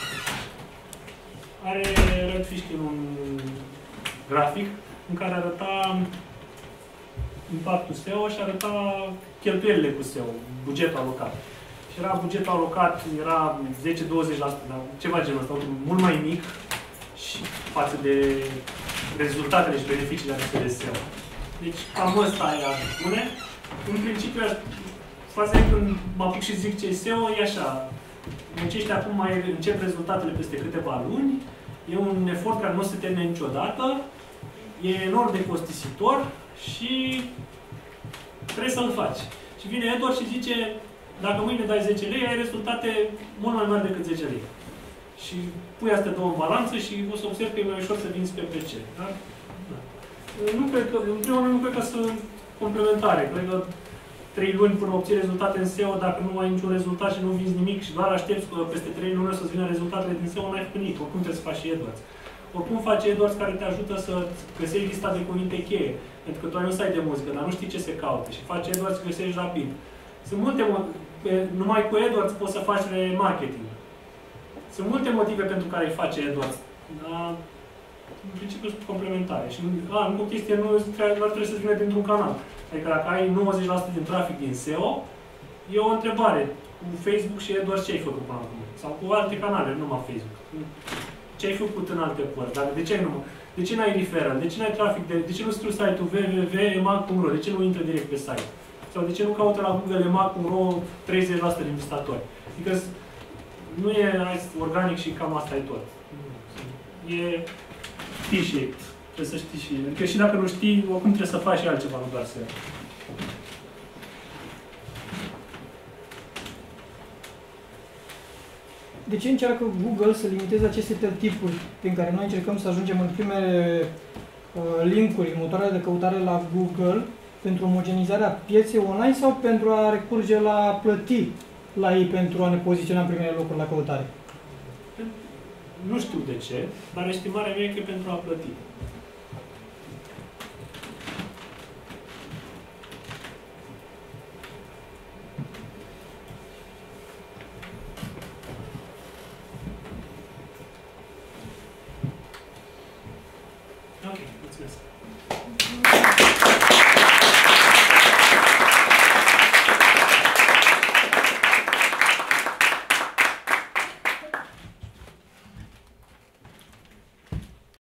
Are Red Fishkin un grafic în care arăta impactul SEO și arăta cheltuielile cu SEO, bugetul alocat. Și era bugetul alocat, era 10-20%, dar ceva genul ăsta, mult mai mic și față de rezultatele și beneficiile aduse de SEO. Deci cam ăsta e a spune. În principiu, faza e când mă apuc și zic ce e SEO, e așa. Muncești acum, mai încep rezultatele peste câteva luni, e un efort care nu se termine niciodată, e enorm de costisitor și trebuie să-l faci. Și vine Edward și zice, dacă mâine dai 10 lei, ai rezultate mult mai mari decât 10 lei. Și pui astea două în balanță și o să observi că e mai ușor să vinzi pe PC. Da? Da. Nu cred că, în primul rând, nu cred că sunt complementare. Cred că 3 luni până obții rezultate în SEO, dacă nu ai niciun rezultat și nu vinzi nimic și doar aștepți că peste 3 luni să-ți vină rezultatele din SEO, n-ai făcut nimic. Oricum trebuie să faci și AdWords. Oricum face AdWords care te ajută să găsești lista de cuvinte cheie. Pentru că tu ai un site de muzică, dar nu știi ce se caută și faci AdWords și găsești rapid. Sunt multe, numai cu AdWords poți să faci remarketing. Sunt multe motive pentru care îi face AdWords, dar în principiu sunt complementare. Și încă o chestie, nu trebuie să vină dintr-un canal. Adică dacă ai 90% din trafic din SEO, e o întrebare. Cu Facebook și AdWords ce ai făcut până acum? Sau cu alte canale, nu numai Facebook. Ce ai făcut în alte părți? De ce n-ai referral? De ce n-ai trafic? De ce nu scriu site-ul www.emag.ro? De ce nu intră direct pe site? Sau de ce nu caută la Google emag.ro 30% din vizitatori? Adică nu e organic și cam asta e tot. E T-shaped. Trebuie să știi și... Adică și dacă nu știi, oricum trebuie să faci și altceva, nu doar să... De ce încearcă Google să limiteze aceste tipuri prin care noi încercăm să ajungem în primele linkuri, în motoarele de căutare la Google, pentru omogenizarea pieței online sau pentru a recurge la plăti la ei pentru a ne poziționa în primele locuri la căutare? Nu știu de ce, dar estimarea mea e că pentru a plăti. Ok, mulțumesc.